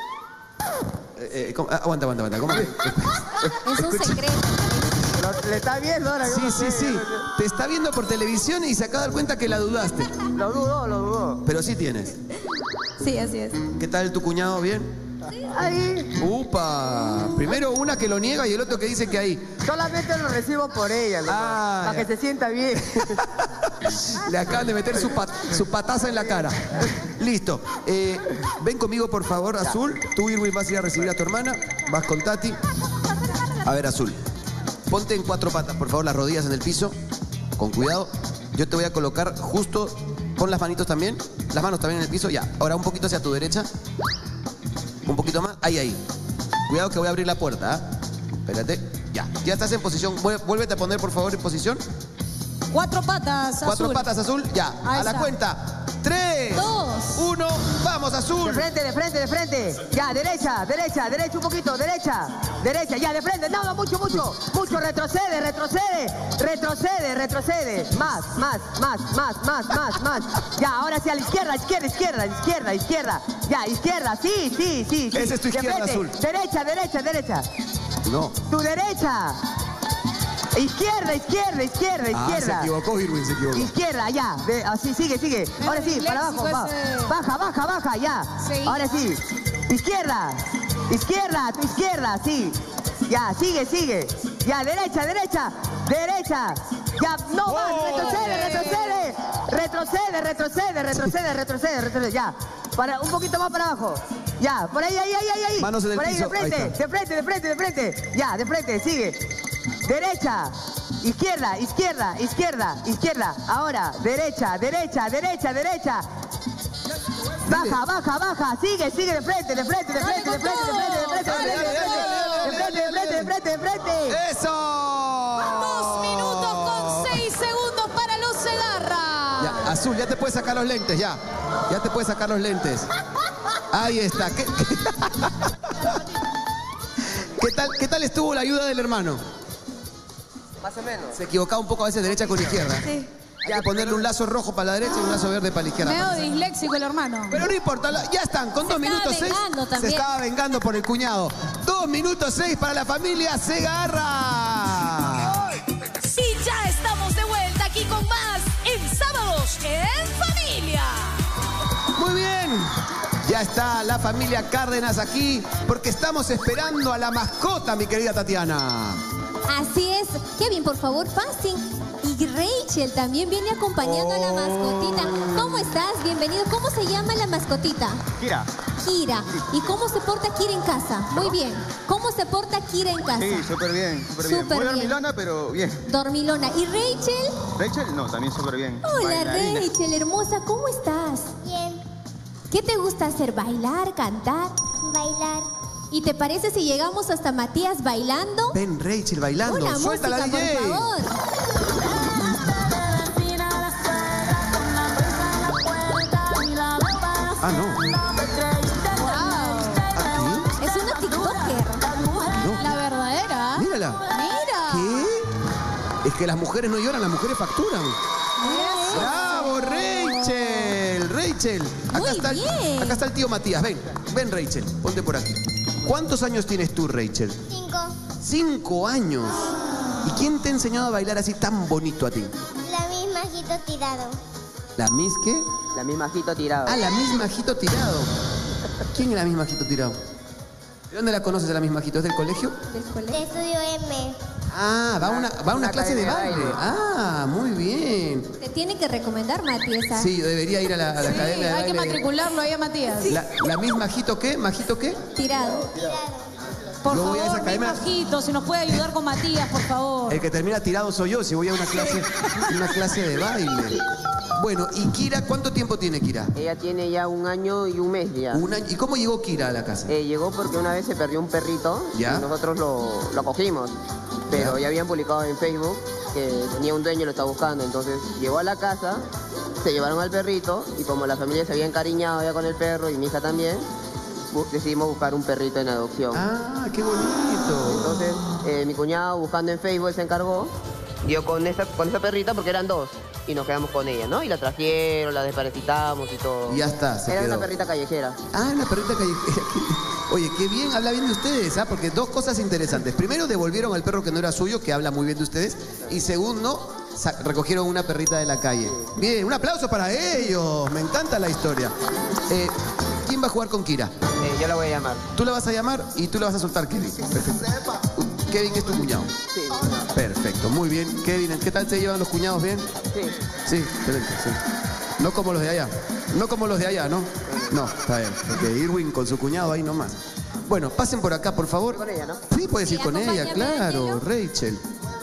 Eh, eh, ¿cómo? Ah, aguanta, aguanta, aguanta. ¿Cómo? Es un Escucha. secreto. Lo- le está viendo ahora. yo Sí, no sí, sé. sí. Te está viendo por televisión y se acaba de dar cuenta que la dudaste. Lo dudó, lo dudó. Pero sí tienes. Sí, así es. ¿Qué tal tu cuñado? ¿Bien? Ahí. ¡Upa! Primero una que lo niega y el otro que dice que ahí. Solamente lo recibo por ella, loco, Ah, para ya. que se sienta bien. Le acaban de meter su, pat- su pataza en la cara. Listo. Eh, ven conmigo, por favor, Azul. Tú, Irwin, vas a ir a recibir a tu hermana. Vas con Tati. A ver, Azul. Ponte en cuatro patas, por favor, las rodillas en el piso. Con cuidado. Yo te voy a colocar justo... Pon las manitos también. Las manos también en el piso. Ya. Ahora un poquito hacia tu derecha. Un poquito más. Ahí, ahí. Cuidado que voy a abrir la puerta. ¿Ah? Espérate. Ya. Ya estás en posición. Vué- Vuélvete a poner, por favor, en posición. Cuatro patas, Cuatro Azul. patas, Azul. Ya. Ahí A la está. cuenta. Tres. Dos. Uno. Vamos, De Azul. frente, de frente, de frente. Ya, derecha, derecha, derecha un poquito, derecha, derecha, ya, de frente. No, no, mucho, mucho, mucho. Retrocede, retrocede, retrocede, retrocede. Más, más, más, más, más, más, más. Ya, ahora sí, a la izquierda, izquierda, izquierda, izquierda, izquierda. Ya, izquierda, sí, sí, sí. sí. Esa es tu De izquierda, frente. Azul. Derecha, derecha, derecha. No. Tu derecha. Izquierda, izquierda, izquierda, Ah, se izquierda. equivocó, Irwin, se equivocó. Izquierda, ya. De- así, sigue, sigue. Ahora sí, para abajo. disléxico va. ese. Baja, baja, baja, ya. Sí. Ahora sí. Izquierda. Izquierda, tu izquierda, sí. Ya, sigue, sigue. Ya, derecha, derecha. Derecha. Ya, no más. Oh. Retrocede, retrocede. Retrocede, retrocede, retrocede, retrocede, retrocede. Ya. Para, un poquito más para abajo. Ya, por ahí, ahí, ahí, ahí. ahí. Manos en el por ahí, piso. de frente, Ahí está. de frente, de frente, de frente. Ya, de frente, sigue. Derecha, izquierda, izquierda, izquierda, izquierda. Ahora, derecha, derecha, derecha, derecha. Baja, baja, baja. Sigue, sigue de frente, de frente, de frente, de frente, de frente, de frente, de frente, de frente, de frente, de frente, de frente, de frente. ¡Eso! Dos minutos con seis segundos para los Segarra. Ya, Azul, ya te puedes sacar los lentes, ya. Ya te puedes sacar los lentes. Ahí está. ¿Qué, qué... ¿Qué tal, ¿Qué tal estuvo la ayuda del hermano? Más o menos. Se equivocaba un poco a veces derecha con izquierda. Sí. Hay que ponerle un lazo rojo para la derecha y un lazo verde para la izquierda. Medio disléxico el hermano. Pero no importa, la- ya están, con Se dos estaba minutos seis. vengando Se también. estaba vengando por el cuñado. Dos minutos seis para la familia Segarra. Sí, ya estamos de vuelta aquí con más en Sábados en Familia. Muy bien. Ya está la familia Cárdenas aquí porque estamos esperando a la mascota, mi querida Tatiana. Así es. Kevin, por favor, pasen. Y Rachel también viene acompañando oh. a la mascotita. ¿Cómo estás? Bienvenido. ¿Cómo se llama la mascotita? Kira. Kira. ¿Y cómo se porta Kira en casa? Muy bien. ¿Cómo se porta Kira en casa? Sí, súper bien, súper bien. Muy dormilona, pero bien. Dormilona. ¿Y Rachel? Rachel, no, también súper bien. Hola, Bailarina. Rachel, hermosa. ¿Cómo estás? Bien. ¿Qué te gusta hacer? ¿Bailar, cantar? Bailar. ¿Y te parece si llegamos hasta Matías bailando? Ven, Rachel, bailando. Una Suelta música, la D J. por favor. Ah, no. Wow. Es una TikToker. No. La verdadera. Mírala. Mira. ¿Qué? Es que las mujeres no lloran, las mujeres facturan. Eso. ¡Bravo, Rachel! Rachel. Acá Muy está, bien. acá está el tío Matías. Ven, ven, Rachel. Ponte por aquí. ¿Cuántos años tienes tú, Rachel? Cinco. Cinco años. ¿Y quién te ha enseñado a bailar así tan bonito a ti? La misma Jito tirado. ¿La Miss qué? La misma Jito tirado. Ah, la misma Jito tirado. ¿Quién es la misma Jito tirado? ¿De dónde la conoces a la misma Jito? ¿Es del colegio? De estudio M. Ah, va a una, va a una Una clase de academia de baile. baile. Ah, muy bien. Te tiene que recomendar, Matías. Sí, debería ir a la, a la Sí, academia de hay que baile. matricularlo ahí a Matías. La, la misma Jito qué? ¿Majito qué? Tirado. Por Yo voy a esa favor, mi academia. majito, si nos puede ayudar con Matías, por favor. El que termina tirado soy yo, si voy a una clase, una clase de baile. Bueno, ¿y Kira cuánto tiempo tiene Kira? Ella tiene ya un año y un mes ya. Un año. ¿Y cómo llegó Kira a la casa? Eh, llegó porque una vez se perdió un perrito ¿Ya? y nosotros lo, lo cogimos. Pero ¿Ya? ya habían publicado en Facebook que tenía un dueño y lo estaba buscando. Entonces llegó a la casa, se llevaron al perrito y como la familia se había encariñado ya con el perro y mi hija también, bu- decidimos buscar un perrito en adopción. Ah, qué bonito. Entonces eh, mi cuñado buscando en Facebook él se encargó, dio con esa, con esa perrita porque eran dos. Y nos quedamos con ella, ¿no? Y la trajeron, la desparasitamos y todo. Y ya está, se Era quedó. una perrita callejera. Ah, una perrita callejera. Oye, qué bien, habla bien de ustedes, ¿ah? Porque dos cosas interesantes. Primero, devolvieron al perro que no era suyo, que habla muy bien de ustedes. Y segundo, sa- recogieron una perrita de la calle. Bien, un aplauso para ellos. Me encanta la historia. Eh, ¿Quién va a jugar con Kira? Eh, yo la voy a llamar. Tú la vas a llamar y tú la vas a soltar, Kevin. Perfecto. Kevin es tu cuñado. Sí. Perfecto, muy bien. Kevin, ¿qué tal se llevan los cuñados? ¿Bien? Sí. Sí, excelente, sí. No como los de allá. No como los de allá, ¿no? No, está bien. Porque Irwin con su cuñado ahí nomás. Bueno, pasen por acá, por favor. Con ella, ¿no? Sí, puedes ir Sí, con ella, acompáñame, claro, Ángelo. Rachel.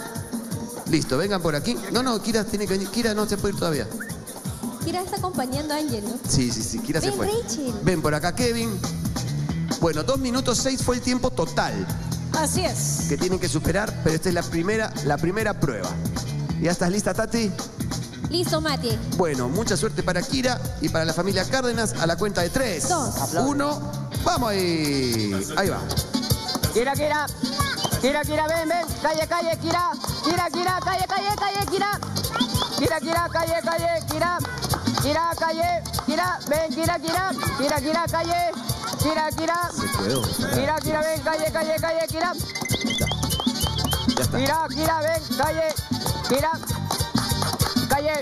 Listo, vengan por aquí. No, no, Kira tiene que venir. Kira no se puede ir todavía. Kira está acompañando a Ángel, ¿no? Sí, sí, sí, Kira se Ven, fue. Rachel. Ven por acá, Kevin. Bueno, dos minutos seis fue el tiempo total Así es. que tienen que superar, pero esta es la primera, la primera prueba. ¿Ya estás lista, Tati? Listo, Mati. Bueno, mucha suerte para Kira y para la familia Cárdenas a la cuenta de tres. Dos. Uno, vamos ahí. Ahí va. Kira, Kira. Kira, Kira, ven, ven. Calle, calle, Kira. Kira, Kira, calle, calle, calle, Kira. Kira, Kira, calle, calle, Kira. Kira, calle, Kira, ven, Kira, Kira. Kira, Kira, calle. Kira, Kira. Se quedó. Kira, Kira, ven, calle, calle, calle, Kira. Ya está. Kira, Kira, ven, calle. Kira. Calle.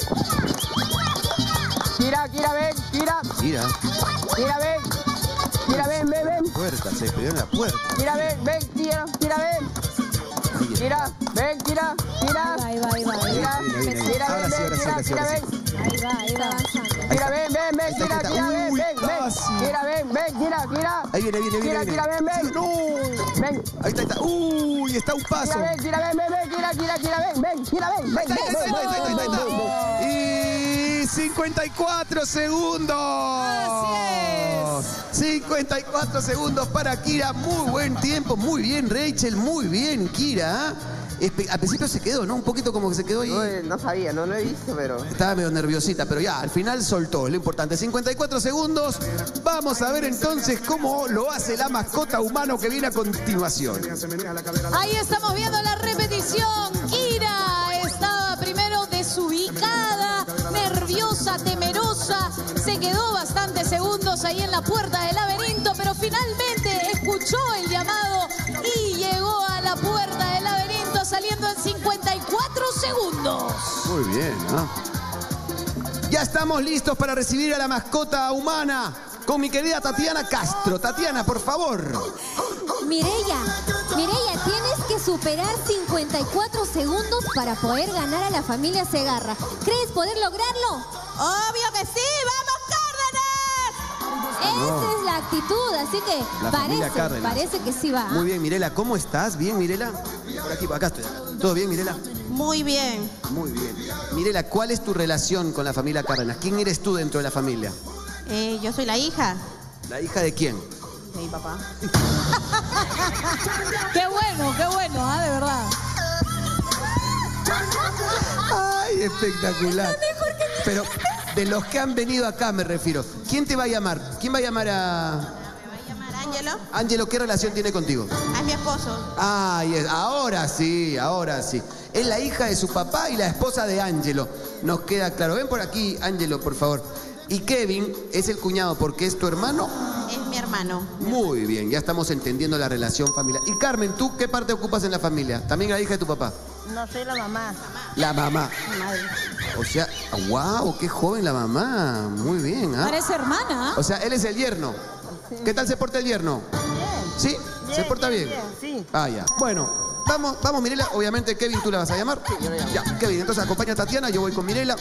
Kira, Kira, ven, Kira. Kira, Kira, ven. Kira, ven, ven, ven. puerta, se quedó en la puerta. Kira, ven, ven, Kira, Kira, ven. Kira, ven, Kira, Kira. Ahí va, ahí va, ahí Kira, va. Ahí viene, ahí viene. Kira, Ahora ven, sí, ahora ven, sí, ahora sí, Kira, ahora ven. sí. Ahí va, ahí va avanzando. Kira, ven, ven, ven, Ahí está, Kira, ahí está. Kira, ven, Uy, ven, ven. casi. Kira, ven, ven, Kira, Kira. Ahí viene, viene, viene. Kira, viene. Kira, ven, ven. No. Ven. Ahí está, ahí está. Uy, está un paso. Kira, ven, Kira, ven, ven, ven, Kira, Kira, Kira, ven, ven, Kira, ven, ven, Ahí está, ahí está, ahí está, ahí está, ahí está, ahí está. ven, ven. Y cincuenta y cuatro segundos. Así cincuenta y cuatro segundos para Kira. Muy buen tiempo. Muy bien, Rachel. Muy bien, Kira. ¿ah? Espe- Al principio se quedó, ¿no? Un poquito como que se quedó ahí. No, eh, no sabía, no lo he visto, pero... Estaba medio nerviosita, pero ya, al final soltó, es lo importante. cincuenta y cuatro segundos. Vamos a ver entonces cómo lo hace la mascota humano que viene a continuación. Ahí estamos viendo la repetición. Kira estaba primero desubicada, nerviosa, temerosa. Se quedó bastantes segundos ahí en la puerta del laberinto, pero finalmente escuchó el llamado y llegó a la puerta del laberinto saliendo en cincuenta y cuatro segundos. Muy bien, ¿no? Ya estamos listos para recibir a la mascota humana con mi querida Tatiana Castro. Tatiana, por favor. Mireya, Mireya, tienes que superar cincuenta y cuatro segundos para poder ganar a la familia Segarra. ¿Crees poder lograrlo? Obvio que sí, ¡vamos Cárdenas! Esa No. es la actitud, así que La familia parece, Cárdenas. parece que sí va. Muy bien, Mirela, ¿cómo estás? ¿Bien, Mirela? Por aquí, por acá estoy. ¿Todo bien, Mirela? Muy bien. Muy bien. Mirela, ¿cuál es tu relación con la familia Cárdenas? ¿Quién eres tú dentro de la familia? Eh, yo soy la hija ¿La hija de quién? de mi papá. Qué bueno, qué bueno, ¿ah? De verdad. ¡Ay, espectacular! Pero de los que han venido acá me refiero. ¿Quién te va a llamar? ¿Quién va a llamar a...? Ángelo, Ángelo, ¿qué relación tiene contigo? es mi esposo. Ay, es- ahora sí, ahora sí. Es la hija de su papá y la esposa de Ángelo. Nos queda claro. Ven por aquí, Ángelo, por favor. Y Kevin es el cuñado porque es tu hermano. Es mi hermano. Muy bien, ya estamos entendiendo la relación familiar. Y Carmen, ¿tú qué parte ocupas en la familia? ¿También la hija de tu papá? No, soy la mamá. La mamá. Madre. O sea, wow, qué joven la mamá. Muy bien, ¿ah? Parece hermana, ¿ah? O sea, él es el yerno. ¿Qué tal se porta el yerno? ¿Sí? ¿Se Bien, porta bien? bien, bien, sí. Ah, ya. Bueno, vamos, vamos, Mirela. Obviamente, Kevin, ¿tú la vas a llamar? Ya, Kevin, entonces acompaña a Tatiana, yo voy con Mirela.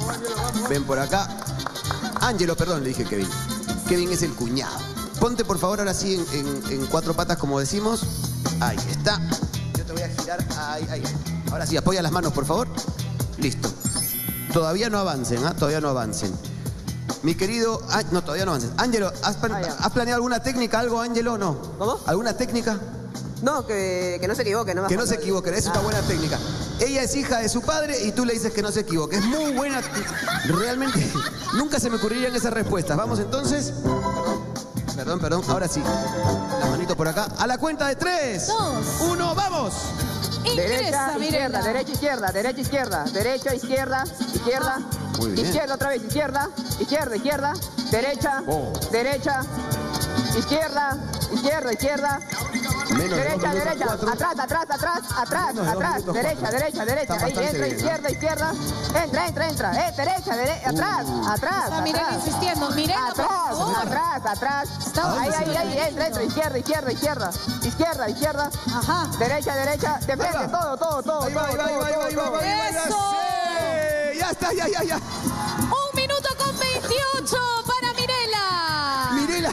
Ven por acá. Ángelo, perdón, le dije Kevin. Kevin es el cuñado. Ponte, por favor, ahora sí en, en- en cuatro patas, como decimos. Ahí está. Yo te voy a girar. Ahí, ahí. Ahora sí, apoya las manos, por favor. Listo. Todavía no avancen, ¿ah? Todavía no avancen. Mi querido... Ah, no, todavía no avances. Ángelo, ¿has, plan- ¿has planeado alguna técnica, algo, Ángelo? No. ¿Cómo? ¿Alguna técnica? No, que, que no se equivoque. No me Que no se acuerdo. equivoque, es una buena técnica. Ella es hija de su padre y tú le dices que no se equivoque. Es muy buena. Realmente, nunca se me ocurrirían esas respuestas. Vamos entonces. Perdón, perdón. Ahora sí. La manito por acá. A la cuenta de tres. Dos. Uno, vamos. Derecha, Ingresa, izquierda, Mirela. derecha, izquierda, derecha, izquierda, derecha, izquierda, izquierda, Muy bien. izquierda otra vez, izquierda, izquierda, izquierda, derecha, Oh. derecha, izquierda, izquierda, izquierda, Menos de dos derecha, minutos derecha, cuatro. atrás, atrás, atrás, atrás, Menos de dos atrás, minutos derecha, cuatro. derecha, derecha, Está ahí bastante entra, bien, izquierda, izquierda, entra, entra, entra, eh, derecha, dere- atrás, atrás, Está Mirela atrás. insistiendo. Mirela, por Atrás, favor. atrás, atrás. Está- Ahí, ahí, ahí, entra, entra, izquierda, izquierda, izquierda, izquierda, izquierda, Ajá. derecha, derecha, de frente, Ahí va. todo, todo, todo, Ahí va, ahí todo, va, ahí va, ahí va, ahí va, todo, ahí va, ahí va. ¡Eso! Sí. Ya está, ya, ya, ya. Un minuto con veintiocho para Mirela. Mirela,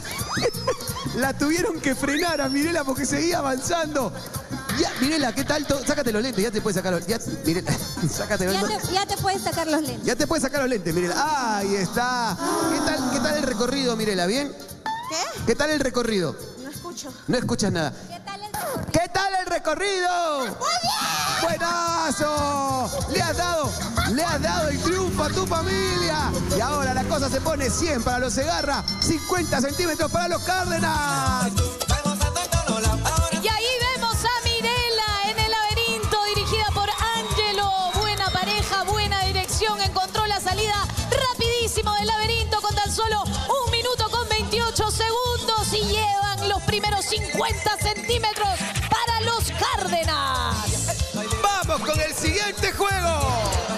la tuvieron que frenar a Mirela porque seguía avanzando. Ya, Mirela, ¿qué tal? To- Sácate los lentes, ya te puedes sacar los lentes. Mirela, sácate los Ya lentes. te, ya te puedes sacar los lentes. Ya te puedes sacar los lentes, Mirela. Ahí está. ¿Qué tal, qué tal el recorrido, Mirela? ¿Bien? ¿Qué? ¿Qué tal el recorrido? No escucho. No escuchas nada. ¿Qué tal el recorrido? ¿Qué tal el recorrido? ¡Buenazo! Le has dado, le has dado el triunfo a tu familia. Y ahora la cosa se pone cien para los Segarra, cincuenta centímetros para los Cárdenas. Y ahí vemos a Mirela en el laberinto, dirigida por Ángelo. Buena pareja, buena dirección. Encontró la salida rapidísimo del laberinto con tan solo un minuto con veintiocho segundos. Y llevan los primeros cincuenta centímetros para los Cárdenas. ¡Vamos con el siguiente juego!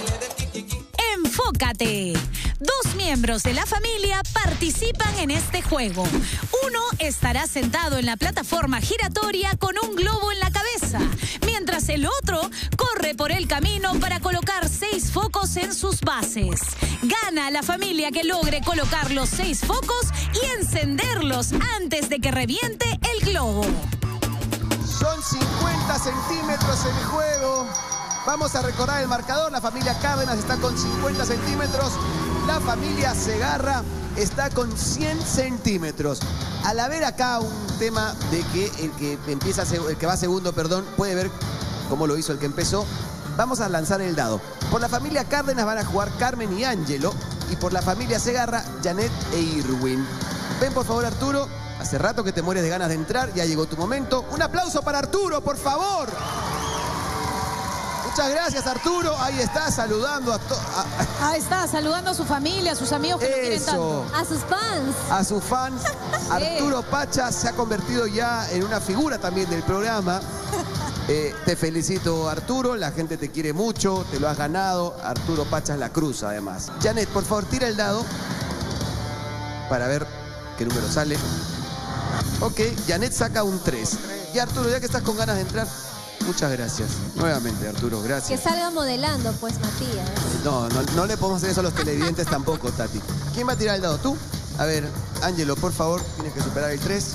Enfócate. Dos miembros de la familia participan en este juego. Uno estará sentado en la plataforma giratoria con un globo en la cabeza, mientras el otro corre por el camino para colocar seis focos en sus bases. Gana la familia que logre colocar los seis focos y encenderlos antes de que reviente el globo. Son cincuenta centímetros el juego. Vamos a recordar el marcador. La familia Cárdenas está con cincuenta centímetros. La familia Segarra está con cien centímetros. Al haber acá un tema de que el que empieza, el que va segundo, perdón, puede ver cómo lo hizo el que empezó. Vamos a lanzar el dado. Por la familia Cárdenas van a jugar Carmen y Ángelo. Y por la familia Segarra, Janet e Irwin. Ven, por favor, Arturo. Hace rato que te mueres de ganas de entrar. Ya llegó tu momento. Un aplauso para Arturo, por favor. Muchas gracias, Arturo. Ahí está, saludando a todos. Ahí está, saludando a su familia, a sus amigos que lo quieren Eso. tanto. A sus fans. A sus fans. Arturo Pacha se ha convertido ya en una figura también del programa. Eh, te felicito, Arturo. La gente te quiere mucho. Te lo has ganado. Arturo Pacha es la cruz, además. Janet, por favor, tira el dado para ver qué número sale. Ok, Janet saca un tres. Y Arturo, ya que estás con ganas de entrar, Muchas gracias. Nuevamente, Arturo, Que gracias. salga modelando, pues, Matías. No, no, no le podemos hacer eso a los televidentes tampoco, Tati. ¿Quién va a tirar el dado? ¿Tú? A ver, Ángelo, por favor, tienes que superar el tres.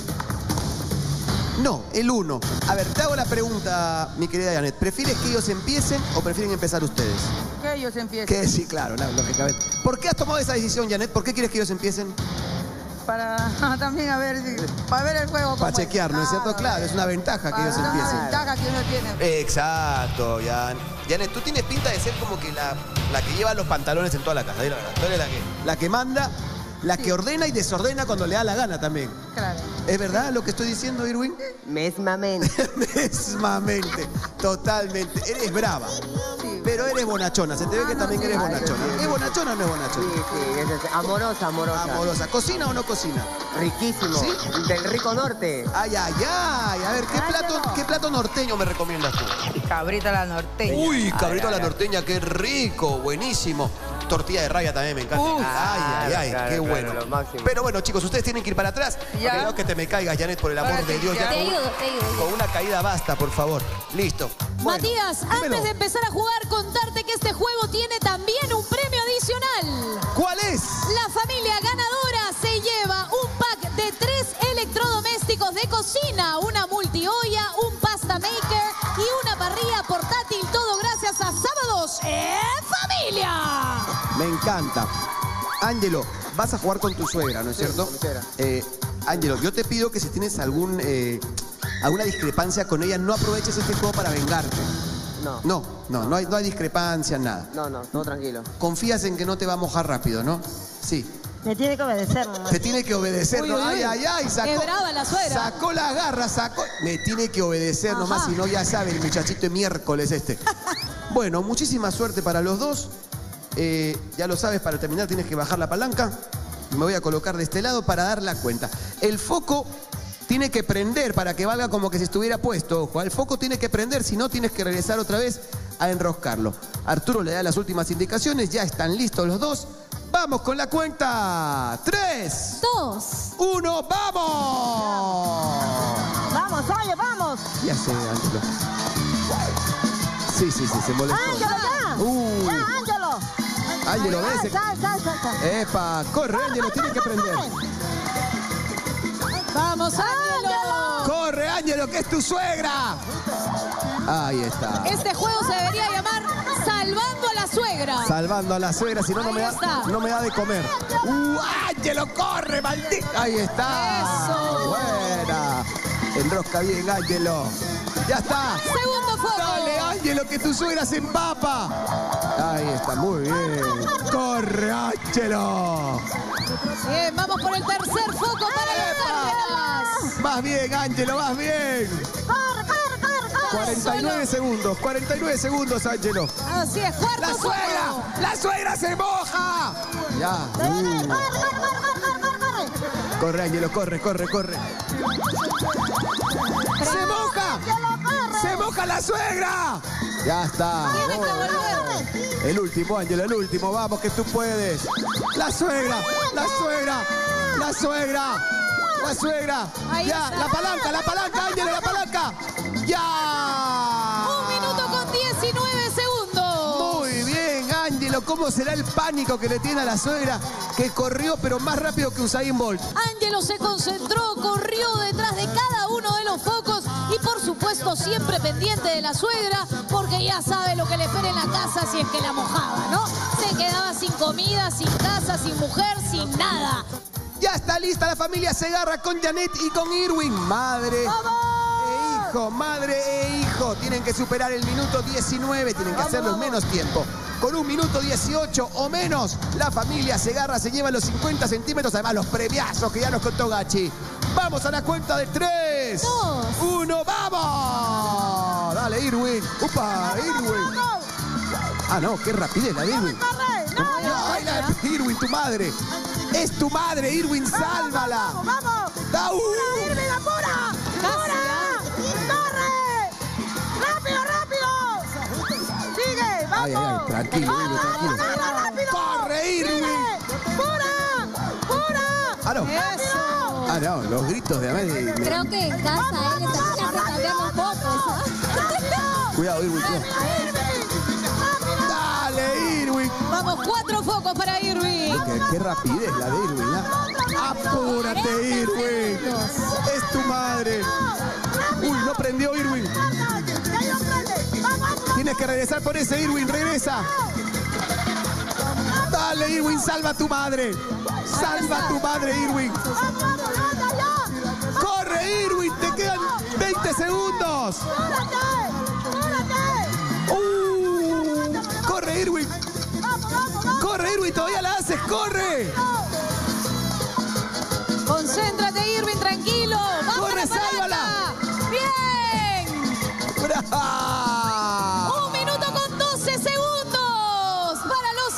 No, el uno. A ver, te hago la pregunta, mi querida Janet. ¿Prefieres que ellos empiecen o prefieren empezar ustedes? Que ellos empiecen. Que sí, claro, la- lógicamente. ¿Por qué has tomado esa decisión, Janet? ¿Por qué quieres que ellos empiecen? Para también a ver, si- para ver el juego. Para cómo chequear, ¿no es cierto? Claro, es una ventaja que ellos Es una empiecen. ventaja que uno tiene. Exacto, Jan. Janet, tú tienes pinta de ser como que la, la que lleva los pantalones en toda la casa. Di la verdad. Tú eres la que, la que manda, la que ordena y desordena cuando le da la gana también. Claro. ¿Es verdad lo que estoy diciendo, Irwin? Mesmamente. Mesmamente, totalmente. Eres brava, pero eres bonachona. Se te ve que también eres bonachona. ¿Es bonachona o no es bonachona? Sí, sí, es, es amorosa, amorosa. Amorosa. ¿Cocina o no cocina? Riquísimo. ¿Sí? Del rico norte. Ay, ay, ay. A ver, ¿qué plato, ¿qué plato norteño me recomiendas tú? Cabrita la norteña. Uy, cabrito a Ay, la ay, norteña, qué rico, buenísimo. Tortilla de raya también me encanta. Uf. ay, ay, ay, Claro, qué claro, bueno. lo máximo. Pero bueno, chicos, ustedes tienen que ir para atrás. Ya. Cuidado que te me caigas, Janet, por el amor Para de que Dios. ya- Ya Te con, ayudo, te ayudo. con una caída basta, por favor. Listo. Bueno, Matías, dímelo. antes de empezar a jugar, contarte que este juego tiene también un premio adicional. ¿Cuál es? La familia ganadora se lleva un pack de tres electrodomésticos de cocina, una multiolla, un pasta maker y una parrilla portátil, todo gracias a Sábados en Familia. Me encanta. Ángelo, vas a jugar con tu suegra, ¿no es cierto? con mi suegra. Eh, Ángelo, yo te pido que si tienes algún, eh, alguna discrepancia con ella, no aproveches este juego para vengarte. No. No, no, no hay, no hay discrepancia, nada. No, no, todo tranquilo. Confías en que no te va a mojar rápido, ¿no? Sí. Me tiene que obedecer, mamá. Te tiene que obedecer, Uy, ¿no? uy, uy. Ay, ay, ay, sacó. Qué brava la suegra. Sacó las garras, sacó. Me tiene que obedecer Ajá. nomás, si no ya sabe el muchachito de miércoles este. Bueno, muchísima suerte para los dos. Eh, ya lo sabes, para terminar tienes que bajar la palanca. Me voy a colocar de este lado para dar la cuenta. El foco tiene que prender para que valga como que si estuviera puesto. Ojo, el foco tiene que prender, si no tienes que regresar otra vez a enroscarlo. Arturo le da las últimas indicaciones, ya están listos los dos. Vamos con la cuenta. Tres, Dos. uno, ¡vamos! Vamos, oye, vamos. Ya sé, Ángelo. Sí, sí, sí, se molestó. Ángelo, ya. Uy. Ya, Ángelo. Ángelo, Sal, ves. sal, sal, sal, sal. Epa, corre, Ángelo, tiene que prender. Vamos, Ángelo. Corre, Ángelo, que es tu suegra. Ahí está. Este juego se debería llamar Salvando a la Suegra. Salvando a la suegra, si no, no me Ahí está. da, no me da de comer. ¡Uh, Ángelo, corre, maldito! Ahí está. Eso. Buena. Enrosca bien, Ángelo. Ya está. Segundo foco. Dale, Ángelo, que tu suegra se empapa. Ahí está, muy bien. Corre, Ángelo. Bien, vamos por el tercer foco para las Cárdenas. Vas bien, Ángelo, vas bien. Corre, corre, corre, corre. cuarenta y nueve segundos, cuarenta y nueve segundos, Ángelo. Así es, cuarto ¡La foco. suegra! ¡La suegra se moja! Ya. Corre, Uh. corre, corre, corre, corre, corre, corre. Corre, Ángelo, corre, corre, corre. ¡Se moja! Ángelo, corre. ¡Se moja la suegra! Ya está. Tiene que Oh. volver. El último, Ángelo, el último. Vamos, que tú puedes. La suegra, la suegra, la suegra, la suegra. Ahí Ya, está. la palanca, la palanca, Ángelo, la palanca. Ya. Un minuto con diecinueve segundos. Muy bien, Ángelo. ¿Cómo será el pánico que le tiene a la suegra que corrió, pero más rápido que Usain Bolt? Ángelo se concentró, corrió detrás de cada uno de los focos y por supuesto siempre pendiente de la suegra porque ya sabe lo que le espera en la casa si es que la mojaba, ¿no? Se quedaba sin comida, sin casa, sin mujer, sin nada. Ya está lista la familia Segarra con Janet y con Irwin. Madre e hijo, madre e hijo. Tienen que superar el minuto diecinueve, tienen que hacerlo en menos tiempo. Con un minuto dieciocho o menos, la familia Segarra se lleva los cincuenta centímetros, además los premiazos que ya nos contó Gachi. Vamos a la cuenta de tres, Dos. uno, ¡vamos! Dale, Irwin. ¡Upa, Irwin! Ah, no, qué rapidez la de Irwin. No, ay, la de Irwin, tu madre. Es tu madre, Irwin, sálvala. Vamos, vamos. Da un- Irving, apura. Apura. Corre. Rápido, rápido. Sigue, vamos. Ay, ay, ay, tranquilo, Irwin, tranquilo. Rápido, rápido. ¡Corre, Irwin! Sigue. Pura, pura. Ah, no. Eso. Ah, no, los gritos de Amel. Creo que en casa él está escuchando cambiando fotos. ¿ah? Cuidado, Irwin. Dale, Irwin. Vamos, cuatro focos para Irwin. Qué, qué rapidez la de Irwin, ¿eh? Apúrate, Irwin. Es tu madre. Uy, no prendió Irwin. Tienes que regresar por ese, Irwin. Regresa. Dale, Irwin, salva a tu madre. Salva a tu madre, Irwin. Corre, Irwin. Te quedan veinte segundos. Uh, corre, Irwin. Corre, Irwin. Todavía la haces. Corre. Concéntrate, Irwin, tranquilo. Vamos. Corre, sálvala. Bien. ¡Bravo! Un minuto con doce segundos para los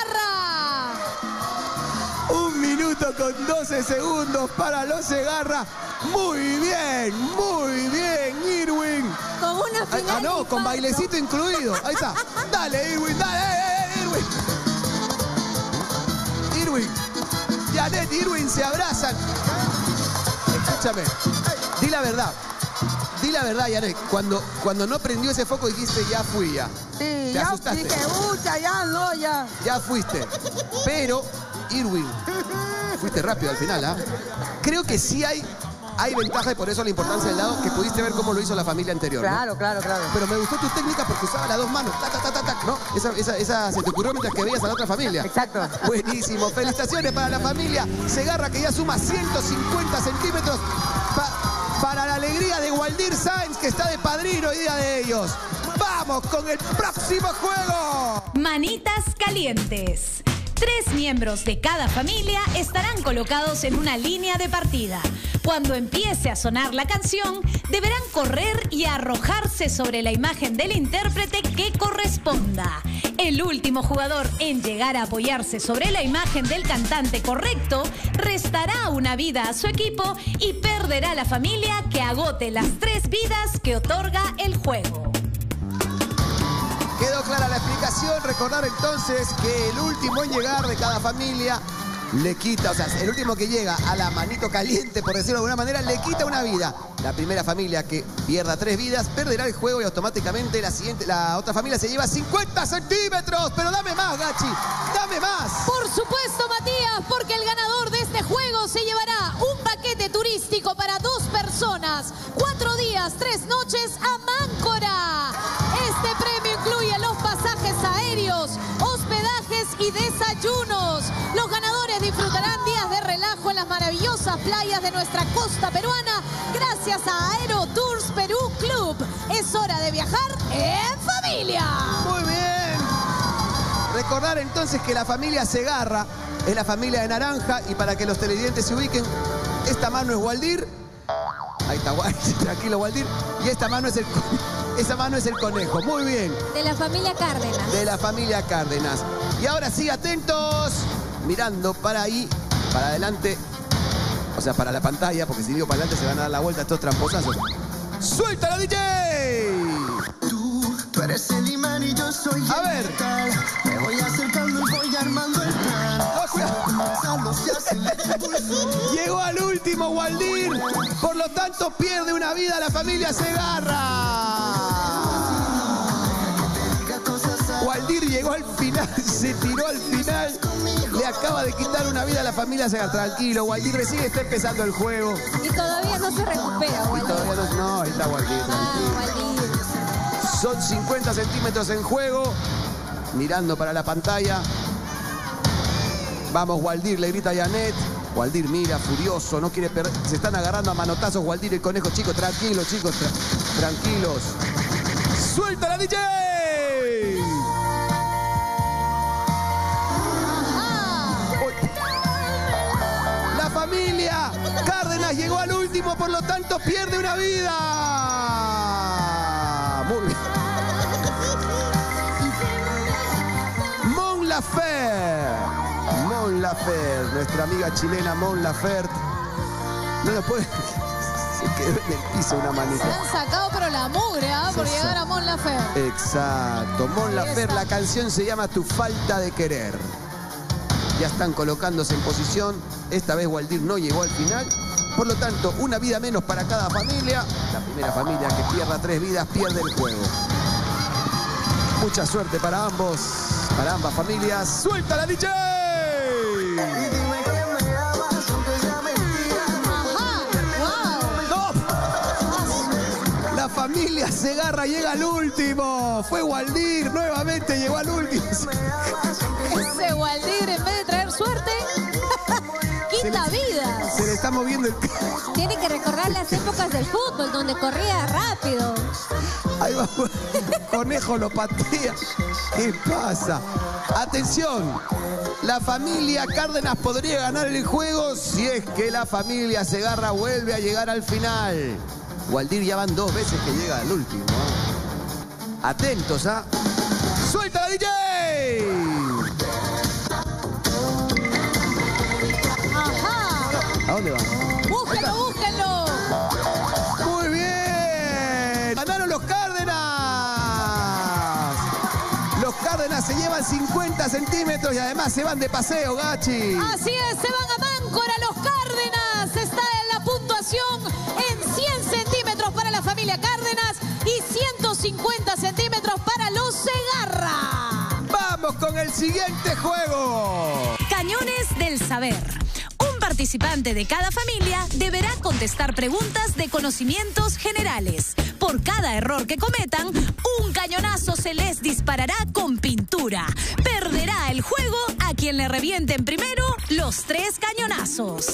Segarra. Un minuto con doce segundos para los Segarra. Muy bien, muy bien, Irwin. Con una final. Ah, no, con bailecito incluido. Ahí está. Dale, Irwin, dale, eh, eh, Irwin. Irwin. Janet y Irwin se abrazan. Escúchame. Di la verdad. Di la verdad, Janet. Cuando, cuando no prendió ese foco dijiste, ya fui ya. Sí, Te ya asustaste. dije, ucha, ya no, ya. Ya fuiste. Pero, Irwin, fuiste rápido al final, ¿ah? Creo que sí hay, hay ventaja y por eso la importancia del lado que pudiste ver cómo lo hizo la familia anterior, ¿no? Claro, claro, claro. Pero me gustó tu técnica porque usaba las dos manos. Tac, tac, tac, tac, ¿no? Esa, esa, esa se te ocurrió mientras que veías a la otra familia. Exacto. Buenísimo. Felicitaciones para la familia Segarra, que ya suma ciento cincuenta centímetros pa- para la alegría de Waldir Sáenz, que está de padrino hoy día de ellos. ¡Vamos con el próximo juego! Manitas calientes. Tres miembros de cada familia estarán colocados en una línea de partida. Cuando empiece a sonar la canción, deberán correr y arrojarse sobre la imagen del intérprete que corresponda. El último jugador en llegar a apoyarse sobre la imagen del cantante correcto restará una vida a su equipo y perderá la familia que agote las tres vidas que otorga el juego. Quedó clara la explicación. Recordar entonces que el último en llegar de cada familia le quita, o sea, el último que llega a la manito caliente, por decirlo de alguna manera, le quita una vida. La primera familia que pierda tres vidas perderá el juego y automáticamente la siguiente, la otra familia se lleva cincuenta centímetros. Pero dame más, Gachi, dame más. Por supuesto, Matías, porque el ganador de este juego se llevará un paquete turístico para dos personas, cuatro días, tres noches a Máncora. Este premio incluye los pasajes aéreos, hospedajes y desayunos. Los ganadores disfrutarán días de relajo en las maravillosas playas de nuestra costa peruana gracias a Aero Tours Perú Club. Es hora de viajar en familia. Muy bien. Recordar entonces que la familia Segarra es la familia de naranja y para que los televidentes se ubiquen, esta mano es Waldir. Ahí está, tranquilo, Waldir. Y esta mano es el, esa mano es el conejo. Muy bien. De la familia Cárdenas. De la familia Cárdenas. Y ahora sí, atentos. Mirando para ahí, para adelante. O sea, para la pantalla, porque si digo para adelante se van a dar la vuelta estos tramposazos. ¡Suéltala, D J! Tú, tú eres el imán y yo soy el A ver. metal. Me voy acercando y voy armando el plan. Oh, cuidado. Se acelera el pulso. Llegó al último Waldir. Por lo tanto, pierde una vida la familia Segarra. Waldir llegó al final, se tiró al final. Le acaba de quitar una vida a la familia Segarra. Tranquilo, Waldir recién está empezando el juego. Y todavía no se recupera, Y Waldir. todavía no, no, ahí está Waldir. Ah, Waldir. Son cincuenta centímetros en juego. Mirando para la pantalla. Vamos, Waldir, le grita a Janet. Waldir mira, furioso, no quiere perder. Se están agarrando a manotazos Waldir y el conejo. Chicos, tranquilos, chicos, tra tranquilos. ¡Suelta la D J! La familia Cárdenas llegó al último, por lo tanto pierde una vida. Muy bien. Mon Laferte. Mon Laferte, nuestra amiga chilena Mon Laferte. No lo puede. Se quedó en el piso una Se manita. han sacado pero la mugre, ¿ah? Por Sí, sí. llegar a Mon Laferte. Exacto. Mon Laferte, la canción se llama Tu falta de querer. Ya están colocándose en posición. Esta vez Waldir no llegó al final. Por lo tanto, una vida menos para cada familia. La primera familia que pierda tres vidas pierde el juego. Mucha suerte para ambos, para ambas familias. ¡Suelta la D J! La familia Segarra llega al último. Fue Waldir, nuevamente llegó al último. Ese Waldir, en vez de traer suerte, quita vida. Se le está moviendo el... Tiene que recordar las épocas del fútbol, donde corría rápido. Ahí va, Conejo lo patea. ¿Qué pasa? Atención, la familia Cárdenas podría ganar el juego si es que la familia Segarra vuelve a llegar al final. Waldir ya van dos veces que llega al último. ¿eh? Atentos, ¿ah? ¿eh? ¡Suelta la D J! Ajá. ¿A dónde va? Búsquenlo, búsquenlo. Muy bien. Ganaron los Cárdenas. Los Cárdenas se llevan cincuenta centímetros y además se van de paseo, Gachi. Así es, se van a Máncora los Cárdenas. Está en la puntuación en cien centímetros para la familia Cárdenas y ciento cincuenta centímetros para los Segarra. Vamos con el siguiente juego. Cañones del saber. Un participante de cada familia deberá contestar preguntas de conocimientos generales. Por cada error que cometan, un cañonazo se les disparará con pintura. Perderá el juego a quien le revienten primero los tres cañonazos.